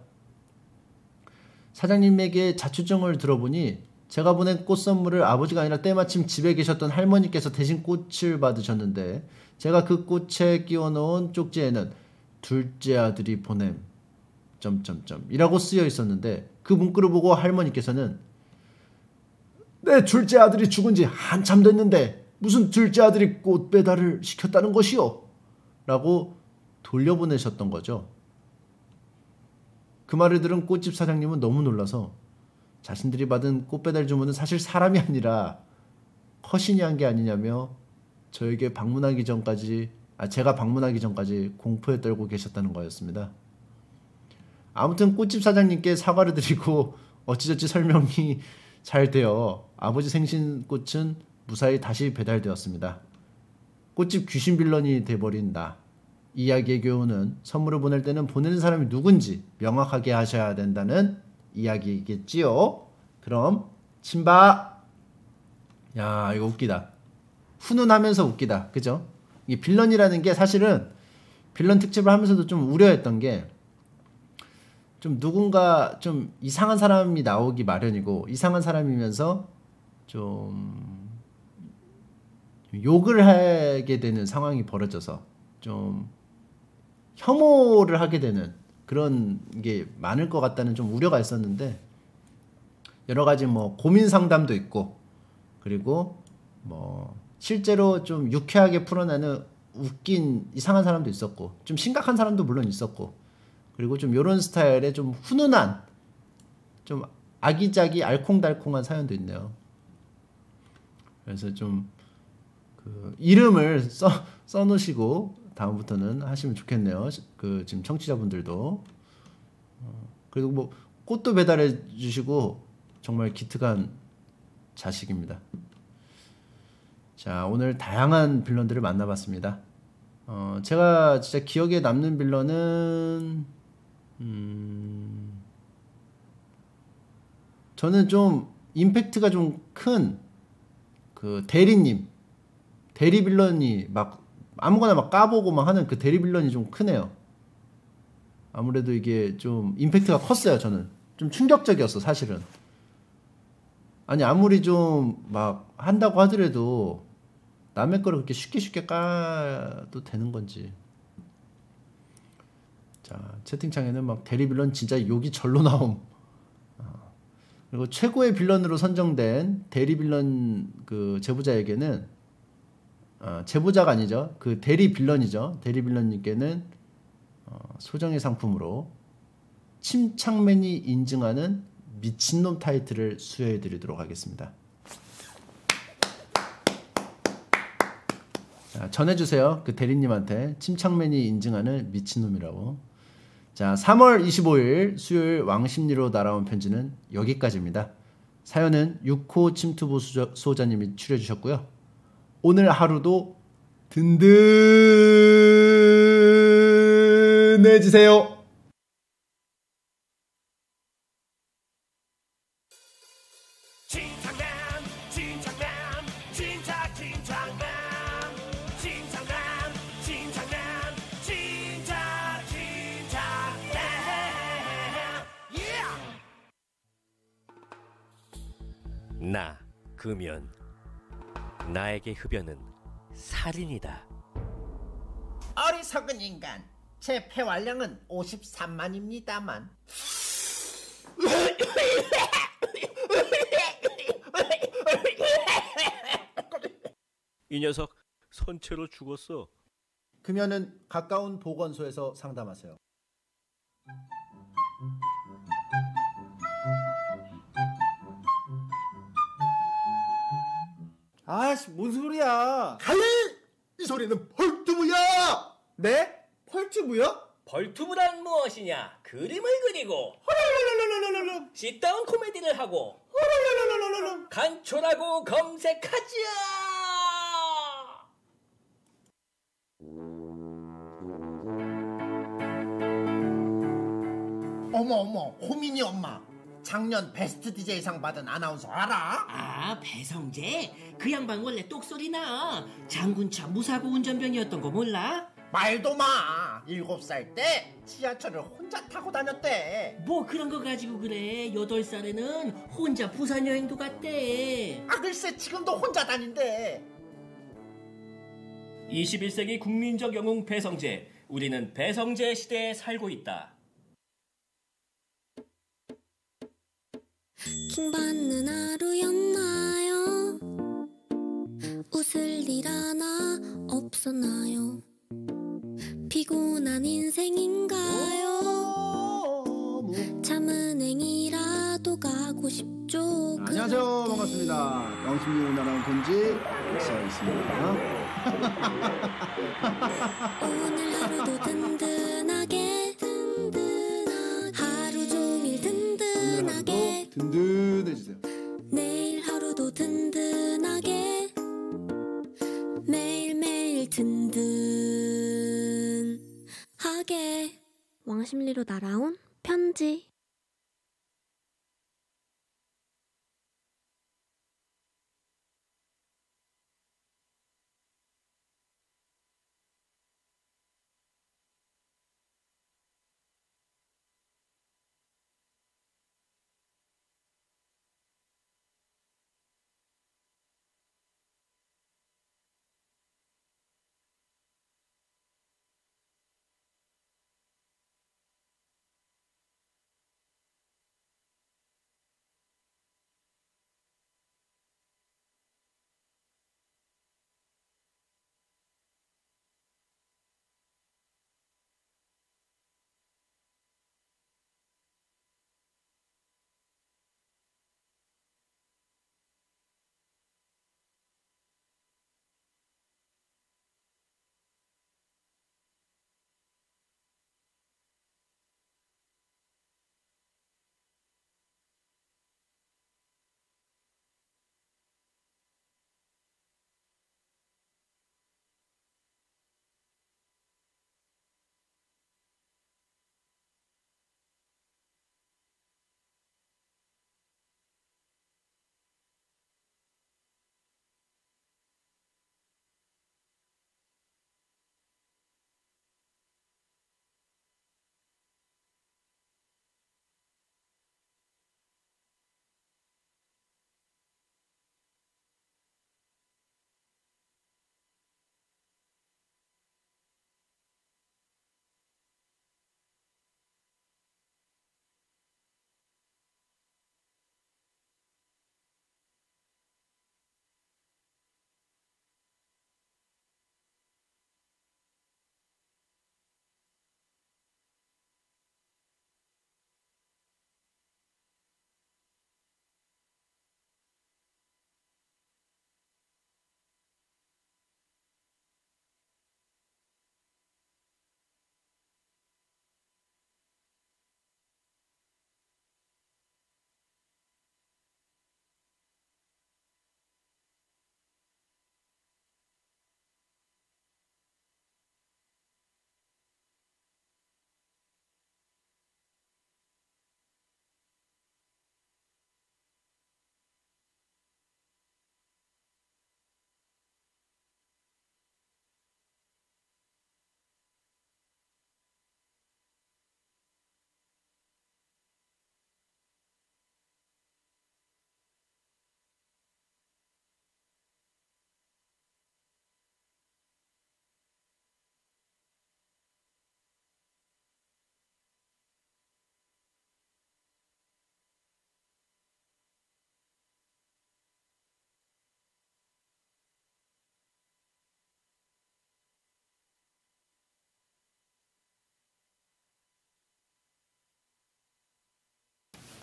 사장님에게 자초정을 들어보니 제가 보낸 꽃 선물을 아버지가 아니라 때마침 집에 계셨던 할머니께서 대신 꽃을 받으셨는데 제가 그 꽃에 끼워놓은 쪽지에는 둘째 아들이 보냄 점점점 이라고 쓰여 있었는데 그 문구를 보고 할머니께서는 내 둘째 아들이 죽은 지 한참 됐는데 무슨 둘째 아들이 꽃 배달을 시켰다는 것이요? 라고 돌려보내셨던 거죠. 그 말을 들은 꽃집 사장님은 너무 놀라서 자신들이 받은 꽃 배달 주문은 사실 사람이 아니라 허신이 한 게 아니냐며 저에게 방문하기 전까지 아 제가 방문하기 전까지 공포에 떨고 계셨다는 거였습니다. 아무튼 꽃집 사장님께 사과를 드리고 어찌저찌 설명이 잘 되어 아버지 생신 꽃은 무사히 다시 배달되었습니다. 꽃집 귀신 빌런이 돼버린 나. 이야기의 교훈은 선물을 보낼 때는 보내는 사람이 누군지 명확하게 하셔야 된다는 이야기겠지요. 그럼 친바. 야 이거 웃기다. 훈훈하면서 웃기다. 그죠? 이 빌런이라는 게 사실은 빌런 특집을 하면서도 좀 우려했던 게 좀 누군가 좀 이상한 사람이 나오기 마련이고 이상한 사람이면서 좀 욕을 하게 되는 상황이 벌어져서 좀 혐오를 하게 되는 그런 게 많을 것 같다는 좀 우려가 있었는데 여러 가지 뭐 고민 상담도 있고 그리고 뭐 실제로 좀 유쾌하게 풀어내는 웃긴 이상한 사람도 있었고 좀 심각한 사람도 물론 있었고 그리고 좀 요런 스타일의 좀 훈훈한 좀 아기자기 알콩달콩한 사연도 있네요. 그래서 좀 그 이름을 써 써놓으시고 다음부터는 하시면 좋겠네요. 그 지금 청취자분들도 어, 그리고 뭐 꽃도 배달해 주시고 정말 기특한 자식입니다. 자, 오늘 다양한 빌런들을 만나봤습니다. 어, 제가 진짜 기억에 남는 빌런은 음, 저는 좀 임팩트가 좀 큰 그 대리님, 대리 빌런이 막 아무거나 막 까보고 막 하는 그 대리 빌런이 좀 크네요. 아무래도 이게 좀 임팩트가 컸어요. 저는 좀 충격적이었어 사실은. 아니 아무리 좀 막 한다고 하더라도 남의 거를 그렇게 쉽게 쉽게 까도 되는 건지. 자, 채팅창에는 막 대리 빌런 진짜 욕이 절로 나옴. 어. 그리고 최고의 빌런으로 선정된 대리 빌런 그 제보자에게는 어, 제보자가 아니죠. 그 대리 빌런이죠. 대리 빌런님께는 어, 소정의 상품으로 침착맨이 인증하는 미친놈 타이틀을 수여해 드리도록 하겠습니다. 자, 전해주세요. 그 대리님한테 침착맨이 인증하는 미친놈이라고. 자, 삼월 이십오일 수요일 왕십리로 날아온 편지는 여기까지입니다. 사연은 육 호 침투부 수호자님이 추려주셨고요. 오늘 하루도 든든해지세요. 진창남 진창남 진짜 진창남 진창남 진창남 진짜 진창남 나 금연 나에게 흡연은 살인이다. 어리석은 인간. 제 폐활량은 오십삼만입니다만. 이 녀석 선체로 죽었어. 금연은 가까운 보건소에서 상담하세요. 아씨, 뭔 소리야? 하이! 이 소리는 펄투브야! 네? 펄튜브요? 벌투브란 무엇이냐? 그림을 그리고 헐랄랄랄랄랄랄. sit-down 코미디를 하고 헐랄랄랄랄랄. 간초라고 검색하자. 어머 어머, 호민이 엄마. 작년 베스트 디제이상 받은 아나운서 알아? 아, 배성재? 그 양반 원래 똑소리 나. 장군차 무사고 운전병이었던 거 몰라? 말도 마. 일곱 살 때 지하철을 혼자 타고 다녔대. 뭐 그런 거 가지고 그래. 여덟 살에는 혼자 부산 여행도 갔대. 아 글쎄 지금도 혼자 다닌대. 이십일 세기 국민적 영웅 배성재. 우리는 배성재 시대에 살고 있다. 킹받는 하루였나요? 웃을 일 하나 없었나요? 피곤한 인생인가요? 잠은행이라도 가고 싶죠. 안녕하세요. 반갑습니다. 왕십리 날아온 편지 시작하겠습니다. 오늘 하루도 든든하게 든든하게 하루 종일 든든하게 든든해지세요. 내일 하루도 든든하게 매일매일 든든하게 왕십리로 날아온 편지.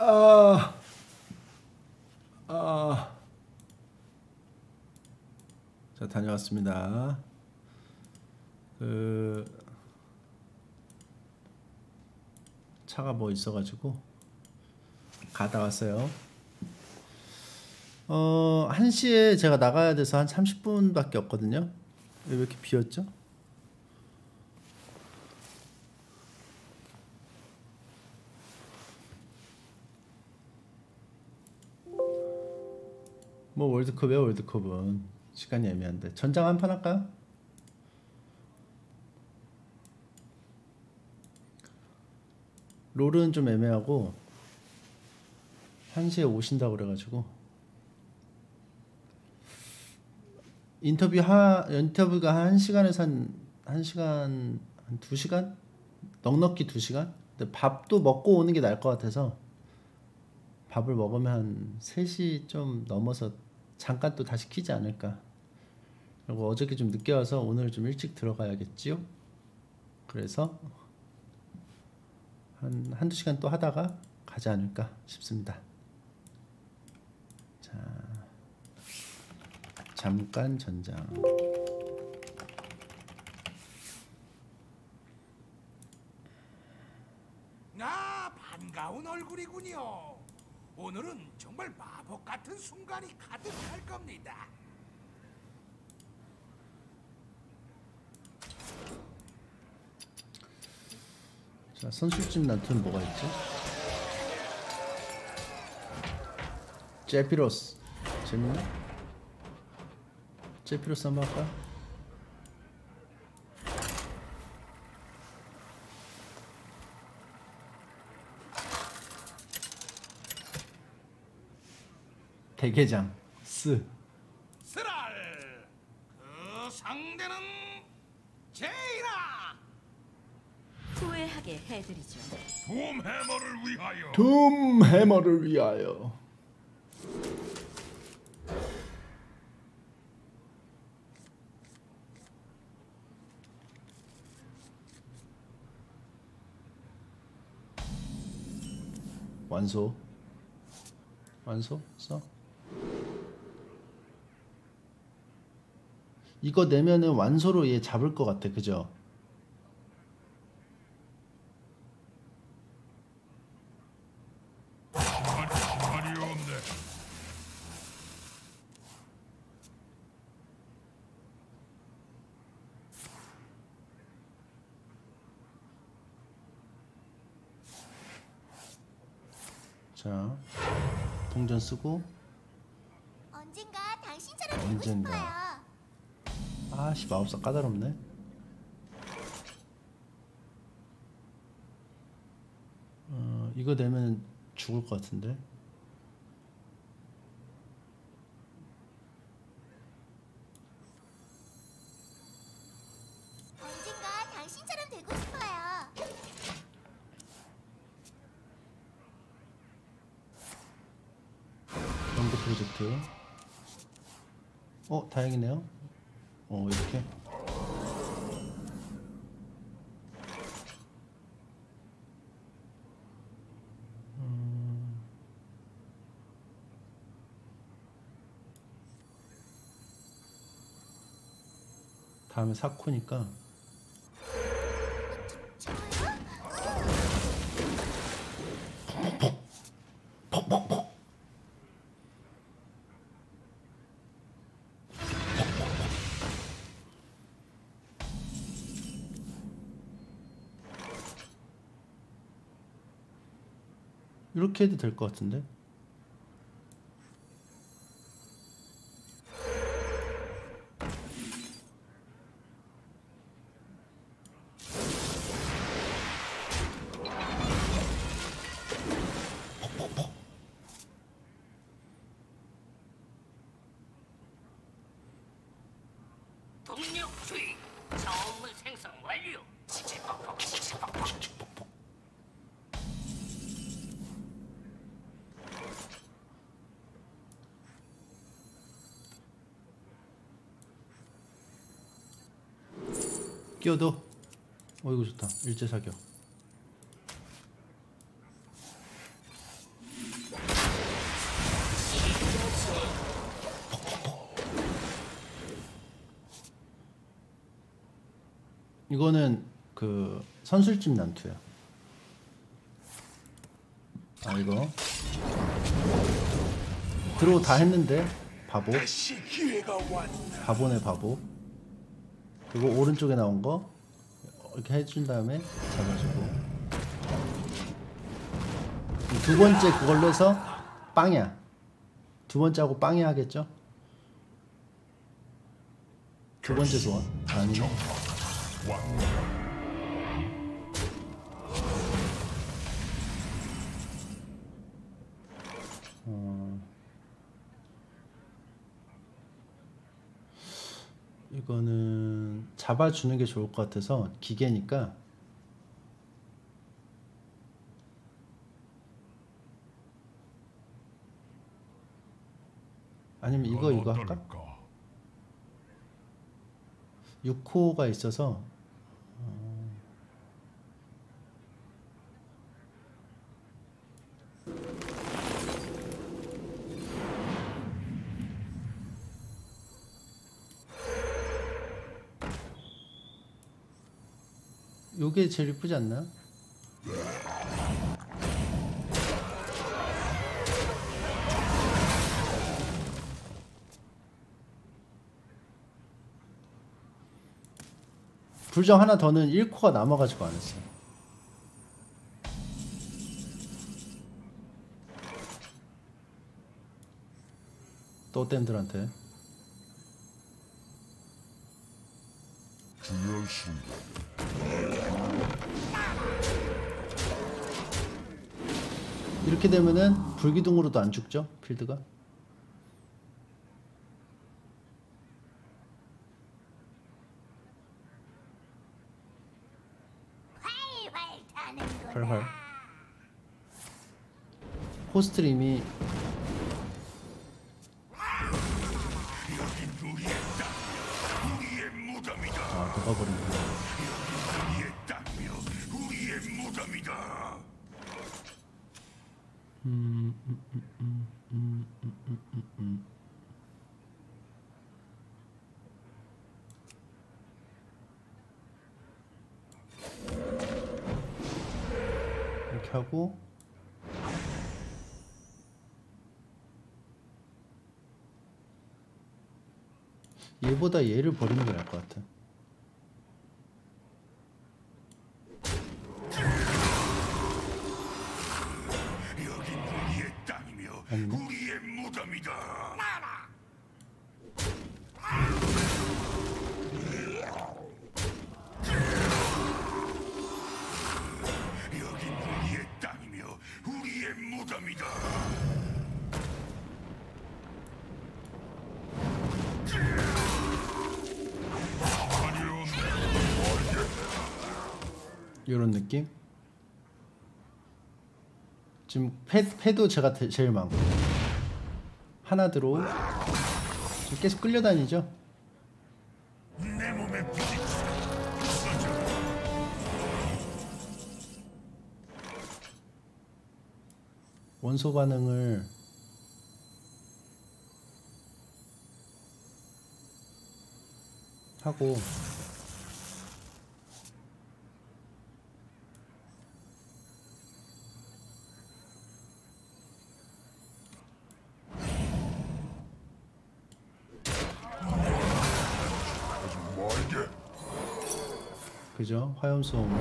아, 아. 자, 다녀왔습니다. 그 차가 뭐 있어가지고 가다 왔어요. 어, 한 시에 제가 나가야 돼서 한 삼십 분밖에 없거든요. 왜 이렇게 비었죠? 뭐 월드컵이야 월드컵은 시간이 애매한데 전장 한 판 할까요? 롤은 좀 애매하고 한 시에 오신다고 그래가지고 인터뷰 하 인터뷰가 한 시간에서 한, 한 시간 한 두 시간 넉넉히 두 시간. 근데 밥도 먹고 오는 게 나을 것 같아서 밥을 먹으면 한 세 시 좀 넘어서 잠깐 또 다시 키지 않을까. 그리고 어저께 좀 늦게 와서 오늘 좀 일찍 들어가야겠지요. 그래서 한 한두 시간 또 하다가 가지 않을까 싶습니다. 자, 잠깐 전장. 아, 반가운 얼굴이군요. 오늘은 정말 마법 같은 순간이 가득할 겁니다. 자, 선술집 난투는 뭐가 있죠? 제피로스 재밌나? 제피로스 한번 할까? 대게장 스 스랄, 그 상대는 제이나. 후회하게 해드리죠. 돔 해머를 위하여. 둠 해머를 위하여. 완소 완소 써. 이거 내면은 완소로 얘 잡을 것 같아. 그죠? 말이 없네. 자, 동전 쓰고. 언젠가 당신처럼 되고 언젠가. 싶어요. 아씨, 마법사 까다롭네. 어, 이거 내면 죽을 것 같은데. 언젠가 당신처럼 되고 싶어요. 연구 프로젝트. 어, 다행이네요. 어, 이렇게. 음. 다음에 사코니까. 이렇게 해도 될 것 같은데. 동력 주의. 자원물 생성 완료. 치치퍽퍽 치치퍽퍽. 끼워도. 어, 이거 좋다. 일제 사격. 이거는 그 선술집 난투야. 아 이거 드로우 다 했는데 바보. 바보네 바보. 그리고 오른쪽에 나온 거 이렇게 해준 다음에 잡아주고. 두 번째 그걸로 해서 빵이야. 두 번째하고 빵이 하겠죠? 두 번째 소원 아니네. 어... 이거는 잡아주는 게 좋을 것 같아서 기계니까 아니면 이거 이거 할까? 육 호가 있어서 어... 요게 제일 이쁘지 않나? 불정 하나 더는 일 코가 남아가지고 안 했어. 또 댐들한테. 이렇게 되면은 불기둥으로도 안 죽죠? 필드가? 활활. 호스트림이 아 녹아버린다. 음, 음, 음, 음, 음, 음, 음, 음. 이렇게 하고 얘보다 얘를 버리는 게 나을 것 같아. 아니네. 우리의 무덤이다. 여긴 우리의 땅이며 우리의 무덤이다. 이런 느낌? 지금 패, 패도 제가 대, 제일 많고 하나 들어 지금 계속 끌려다니죠? 내 몸에 원소 반응을 하고 그죠? 화염소음을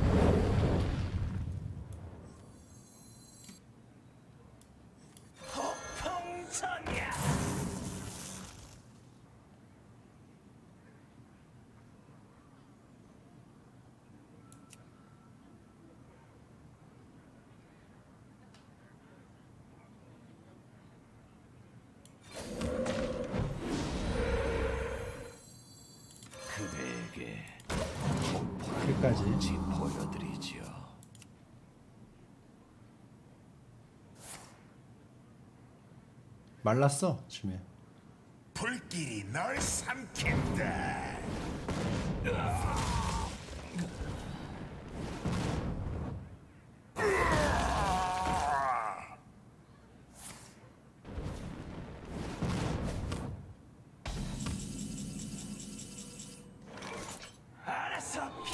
그대에게 끝까지 보여드리지요. 말랐어 지금. 불길이 널 삼킨다. 알았어,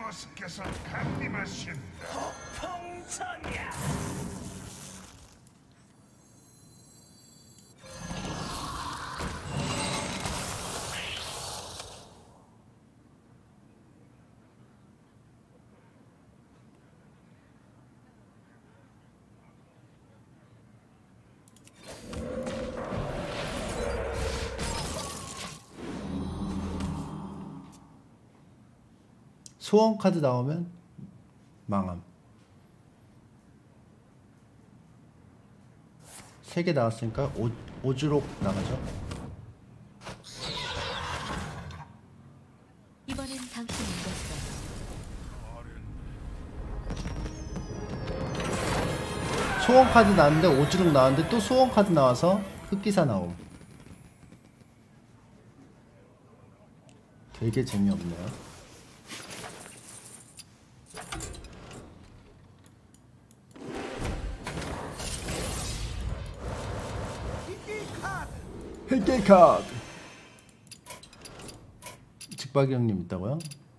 보스께서 강림하신다. 풍선이야. 소원 카드 나오면 망함. 세 개 나왔으니까 오, 오주록 나가죠. 이번엔 당신이 이겼어요. 소원 카드 나왔는데 오주록 나왔는데 또 소원 카드 나와서 흑기사 나옴. 되게 재미없네요. 흑기 카드. 직박이 형님 있다고요?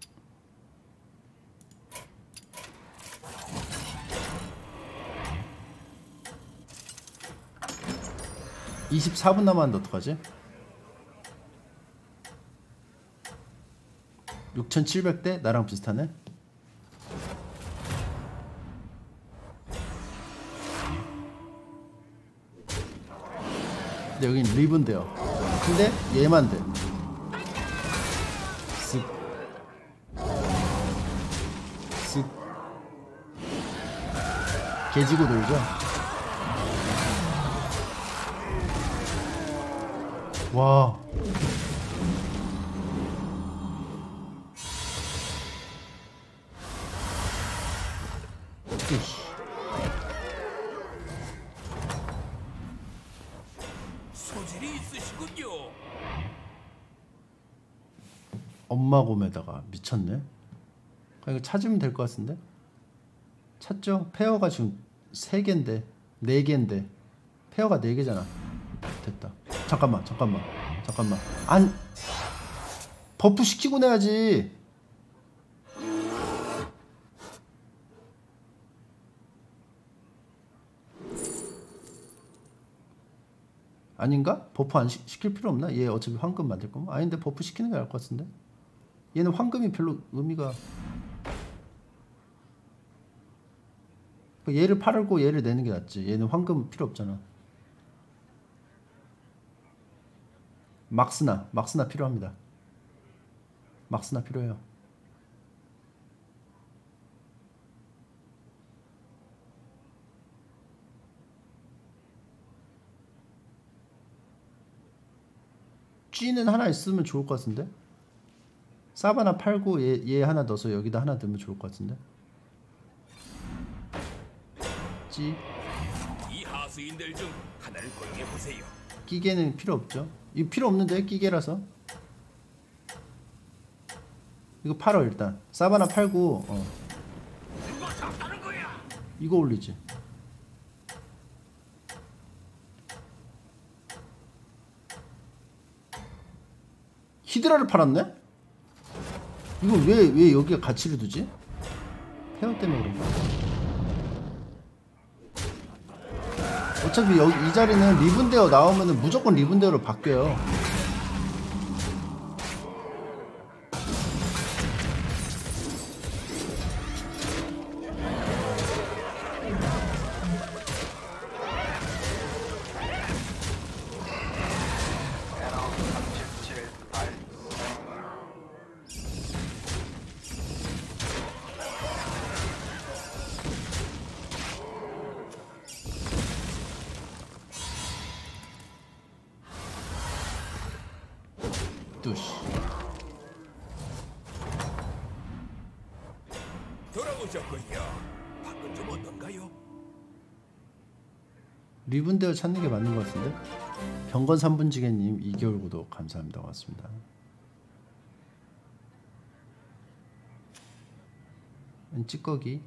이십사 분 남았는데 어떡하지? 육천칠백 대 나랑 비슷하네? 근데 여긴 리븐데요. 근데 얘만 돼. 쓱 쓱 개지고 놀죠? 와. 이씨. 소질이 있으시군요. 엄마 곰에다가 미쳤네. 이거 찾으면 될 것 같은데? 찾죠? 페어가 지금 세 개인데 네 개인데 페어가 네 개잖아. 됐다. 잠깐만 잠깐만 잠깐만. 안 버프 시키고 내야지. 아닌가? 버프 안 시, 시킬 필요 없나? 얘 어차피 황금 만들 거면? 아닌데 버프 시키는 게 나을 것 같은데? 얘는 황금이 별로 의미가. 얘를 팔고 얘를 내는 게 낫지. 얘는 황금 필요 없잖아. 막스나 막스나 필요합니다. 막스나 필요해요. G는 하나 있으면 좋을 것 같은데? 사바나 팔고 얘, 얘 하나 넣어서 여기다 하나 넣으면 좋을 것 같은데? G. 이 하수인들 중 하나를 고용해 보세요. 끼개는 필요 없죠. 이거 필요 없는데 끼개라서. 이거 팔어 일단. 사바나 팔고 어. 이거 올리지. 히드라를 팔았네? 이거 왜, 왜 여기에 가치를 두지? 페어 때문에 그런가? 어차피 여기 이 자리는 리븐데어 나오면은 무조건 리븐데어로 바뀌어요. 돌아오셨군요. 밖은 좀 어떤가요? 리븐데어 찾는 게 맞는 것 같은데? 병건 삼분지개님 이 개월 구독 감사합니다. 고맙습니다. 찌꺼기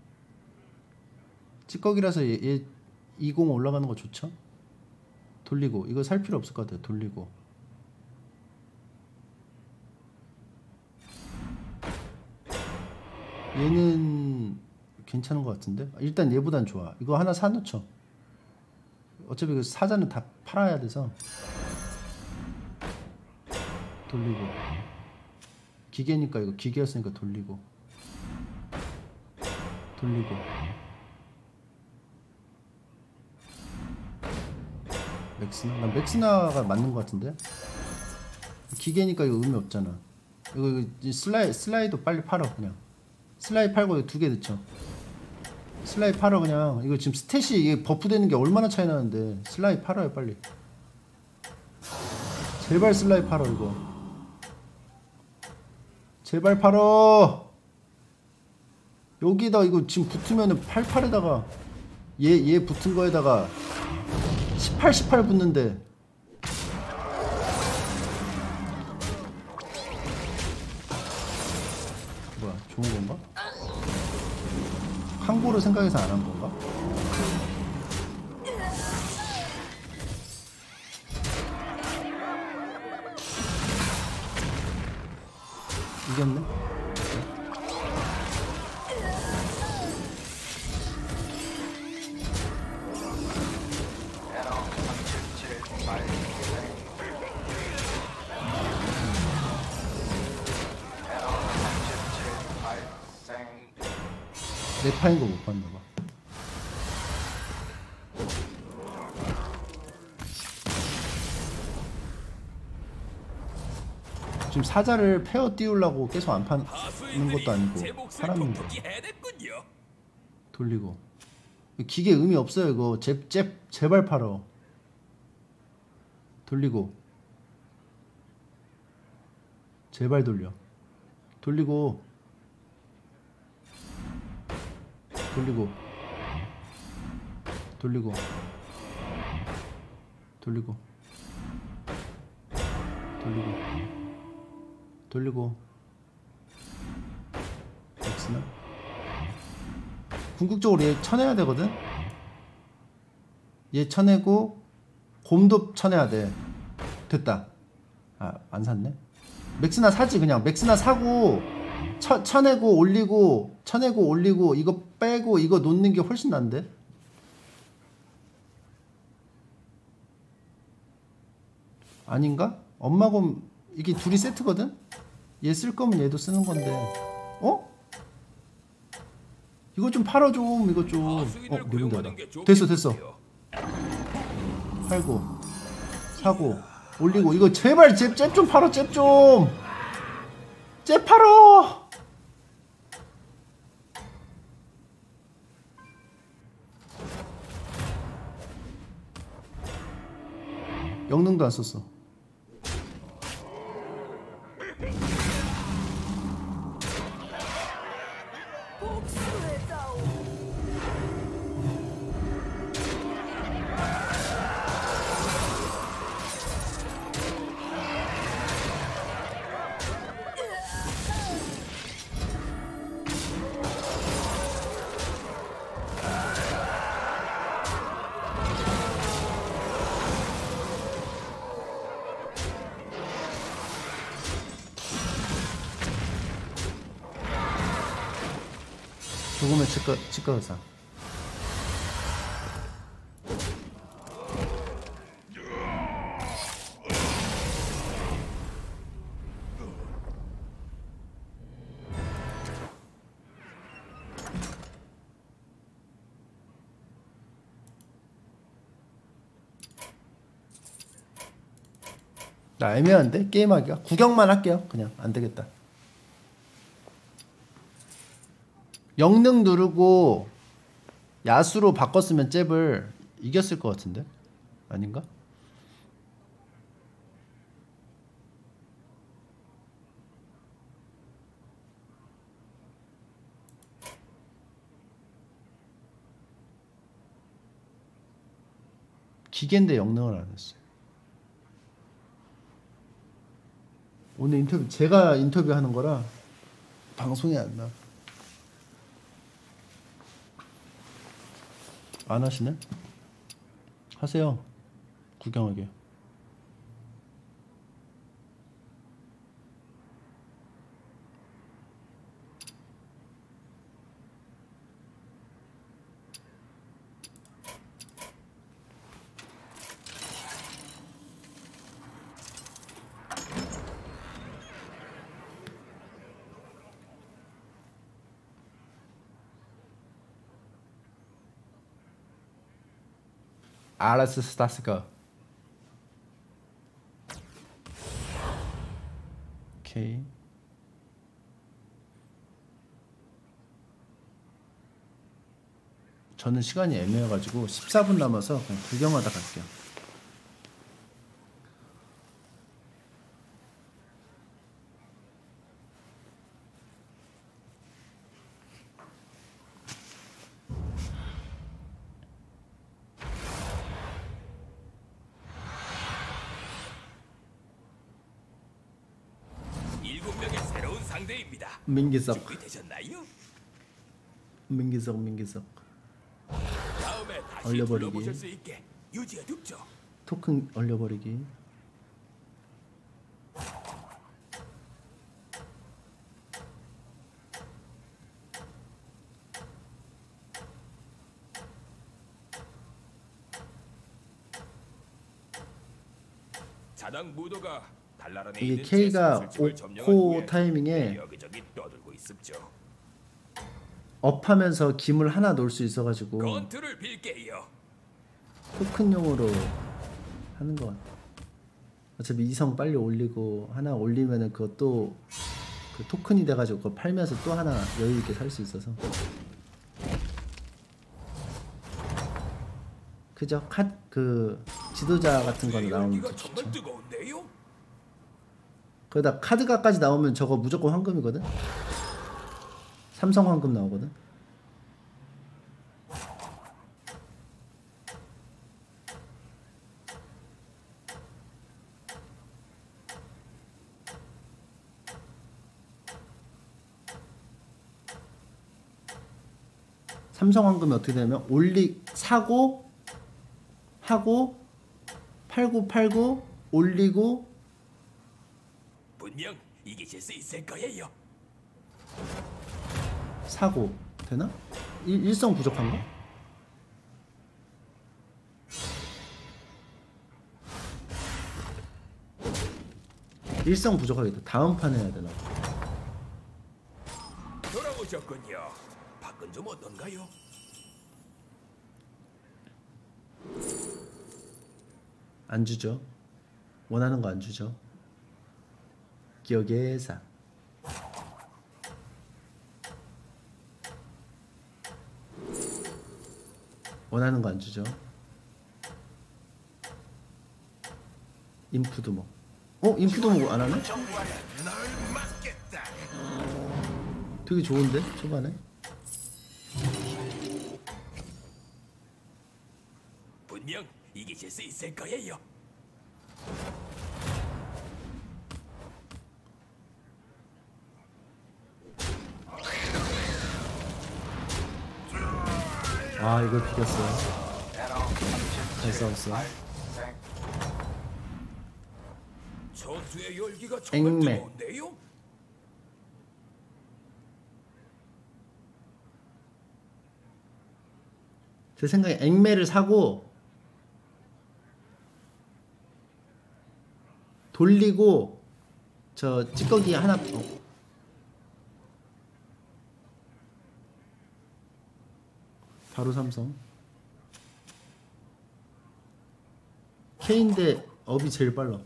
찌꺼기라서 얘, 얘 이십 올라가는 거 좋죠? 돌리고 이거 살 필요 없을 것 같아요. 돌리고 얘는 괜찮은 것 같은데? 일단 얘보단 좋아. 이거 하나 사놓죠. 어차피 그 사자는 다 팔아야 돼서. 돌리고. 기계니까 이거 기계였으니까 돌리고. 돌리고. 맥스나? 난 맥스나가 맞는 것 같은데? 기계니까 이거 의미 없잖아. 이거, 이거 슬라이, 슬라이도 빨리 팔어 그냥. 슬라이 팔고 두 개 넣죠. 슬라이 팔어 그냥. 이거 지금 스탯이 이게 버프 되는 게 얼마나 차이 나는데. 슬라이 팔아요 빨리. 제발 슬라이 팔어 이거. 제발 팔어. 여기다 이거 지금 붙으면은 팔팔에다가 얘, 얘 붙은 거에다가 십팔, 십팔 붙는데. 뭐야, 좋은 건가? 항고를 생각해서 안 한 건가? 이겼네? 내 파인 거 못 봤나 봐. 지금 사자를 페어 띄우려고 계속 안 파는 것도 아니고 팔았는데. 돌리고. 기계 의미 없어요 이거. 제, 제, 제발 팔어. 돌리고. 제발 돌려. 돌리고. 돌리고. 돌리고. 돌리고. 돌리고. 돌리고. 엑스나? 궁극적으로 얘 쳐내야 되거든? 얘 쳐내고 곰도 쳐내야 돼. 됐다. 아, 안 샀네? 맥스나 사지 그냥. 맥스나 사고 쳐, 쳐내고 올리고 쳐내고 올리고 이거 빼고 이거 놓는 게 훨씬 난데? 아닌가? 엄마곰 이게 둘이 세트거든? 얘 쓸 거면 얘도 쓰는 건데. 어? 이거 좀 팔아 좀. 이거 좀. 어, 누군가다. 됐어 됐어. 팔고 사고 올리고 이거 제발 잽 좀 팔어. 잽 좀. 잽 팔어. 영능도 안 썼어. 죽으면 치과, 치과 의사. 나 애매한데? 게임하기가? 구경만 할게요. 그냥 안되겠다. 영능 누르고 야수로 바꿨으면 잽을 이겼을 것 같은데? 아닌가? 기계인데 영능을 안 했어. 오늘 인터뷰 제가 인터뷰하는 거라 방송이 안 나. 안 하시네? 하세요. 구경하게. 알았어, 스타스가. 오케이. 저는 시간이 애매해가지고 십사 분 남아서 그냥 구경하다 갈게요. 일곱 명의 새로운 상대입니다. 민기석. 준비되셨나요? 민기석, 민기석. 다음에 다시 얼려버리기. 불러보실 수 있게 유지해 둡죠. 토큰 얼려버리기. 자당 무도가 달나라에 이게 있는 K가 제수술집을 점령한 오 후에 타이밍에 여기저기 떠들고 있습죠. 업하면서 김을 하나 놓을 수 있어가지고 건투를 빌게요. 토큰용으로 하는 것 같아. 어차피 이성 빨리 올리고 하나 올리면은 그것도 그 토큰이 돼가지고 그거 팔면서 또 하나 여유 있게 살 수 있어서. 그죠? 카, 그 지도자 같은 거는 나오면 열기가 더 정말 좋죠. 뜨거운데요? 그러다 카드가까지 나오면 저거 무조건 황금이거든. 삼성 황금 나오거든. 삼성 황금이 어떻게 되냐면 올리 사고 하고 팔고 팔고 올리고 분명 이기실 수 있을 거예요. 사고 되나? 일, 일성 부족한가? 일성 부족하겠다. 다음 판 해야 되나? 돌아오셨군요. 밖은 좀 어떤가요? 안 주죠. 원하는 거 안 주죠. 기억의 사. 원하는 거 안 주죠. 인프도 뭐. 어? 인프도 뭐 안 하네? 되게 좋은데? 초반에? 분명 이기실 수 있을 거예요. 아, 이걸 비겼어. 잘 싸웠어. 전투의 열기가 정말 앵매. 뜨거운데요? 제 생각에 앵매를 사고 돌리고 저 찌꺼기 하나 어. 바로 삼성. K인데 업이 제일 빨라.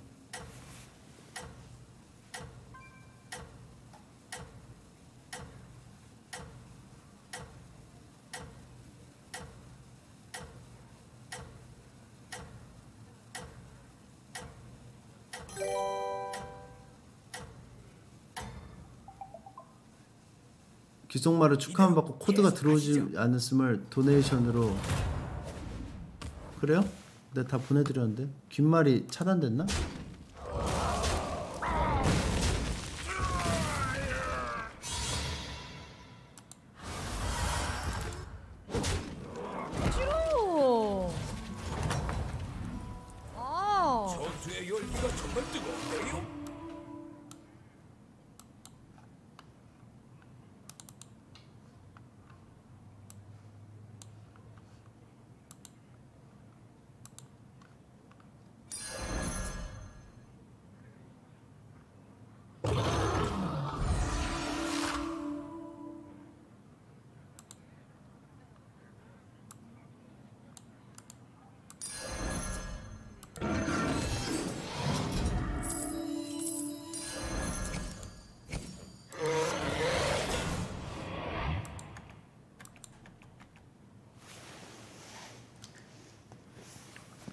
귀속말을 축하함 받고 코드가 들어오지 않았음을 도네이션으로. 그래요? 내가 다 보내드렸는데 귓말이 차단됐나? 싫어. 아. 전투의 열기가 정말 뜨거운데요?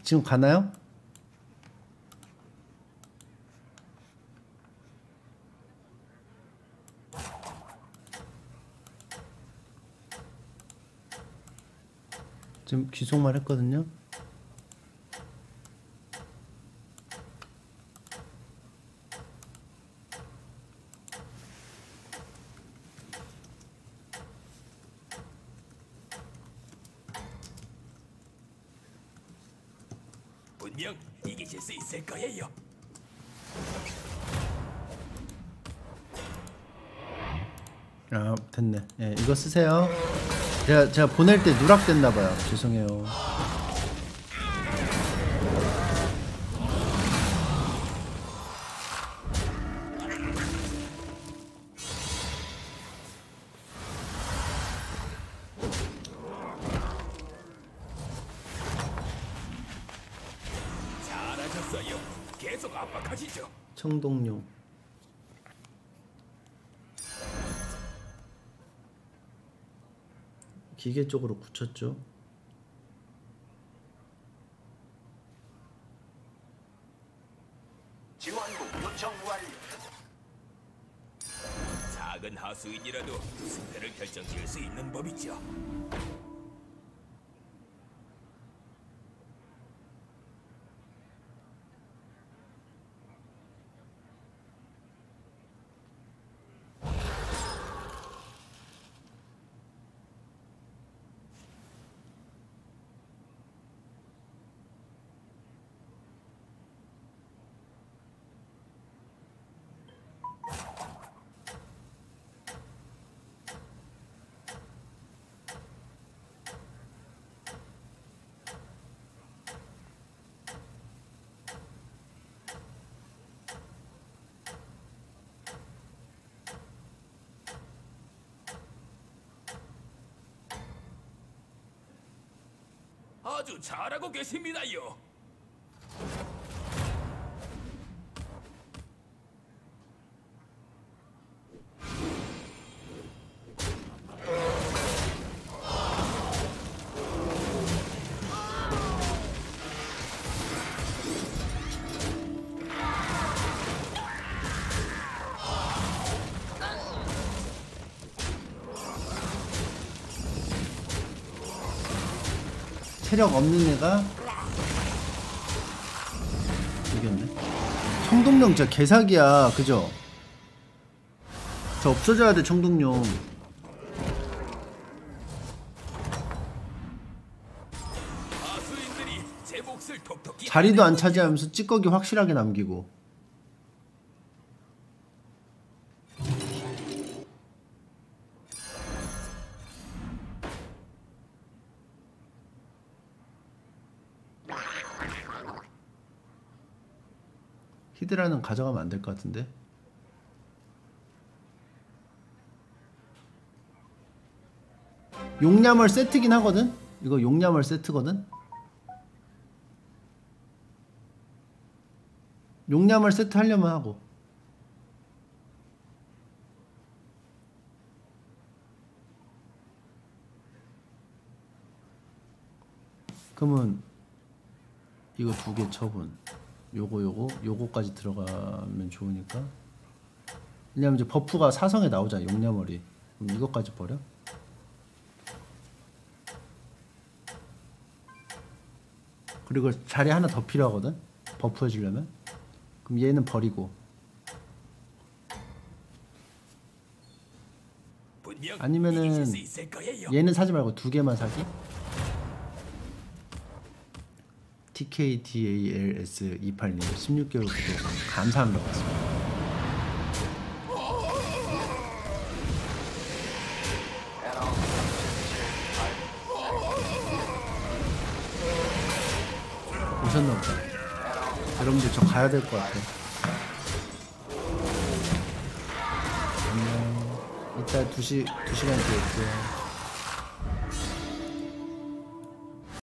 지금 가나요? 지금 귀속말 했거든요. 분명 이기실 수 있을 거예요. 아 됐네. 예, 이거 쓰세요. 제가 제가 보낼 때 누락됐나봐요. 죄송해요. 잘하셨어요. 계속 압박하시죠. 청동용. 기계 쪽으로 굳혔죠. 지원국 요청 완료. 작은 하수인이라도 승패를 결정지을 수 있는 법이죠. 아주 잘하고 계십니다요. 체력 없는 애가 이겼네. 청동용 진짜 개사기야. 그죠? 저 없어져야 돼. 청동용 자리도 안 차지하면서 찌꺼기 확실하게 남기고. 히드라는 가져가면 안 될 것 같은데. 용야멀 세트긴 하거든? 이거 용야멀 세트거든? 용야멀 세트 하려면 하고. 그러면 이거 두 개 처분. 요거 요거 요거까지 들어가면 좋으니까. 왜냐면 이제 버프가 사성에 나오잖아. 용야머리. 그럼 이것까지 버려? 그리고 자리 하나 더 필요하거든. 버프 해주려면. 그럼 얘는 버리고. 아니면은 얘는 사지 말고 두 개만 사기. 티케이디에이엘에스 이십팔 님 십육 개월 구독 감사합니다. 오셨나 보다. 여러분들 저 가야 될 것 같아. 안녕. 이따 두 시, 두 시간 뒤에 올게요.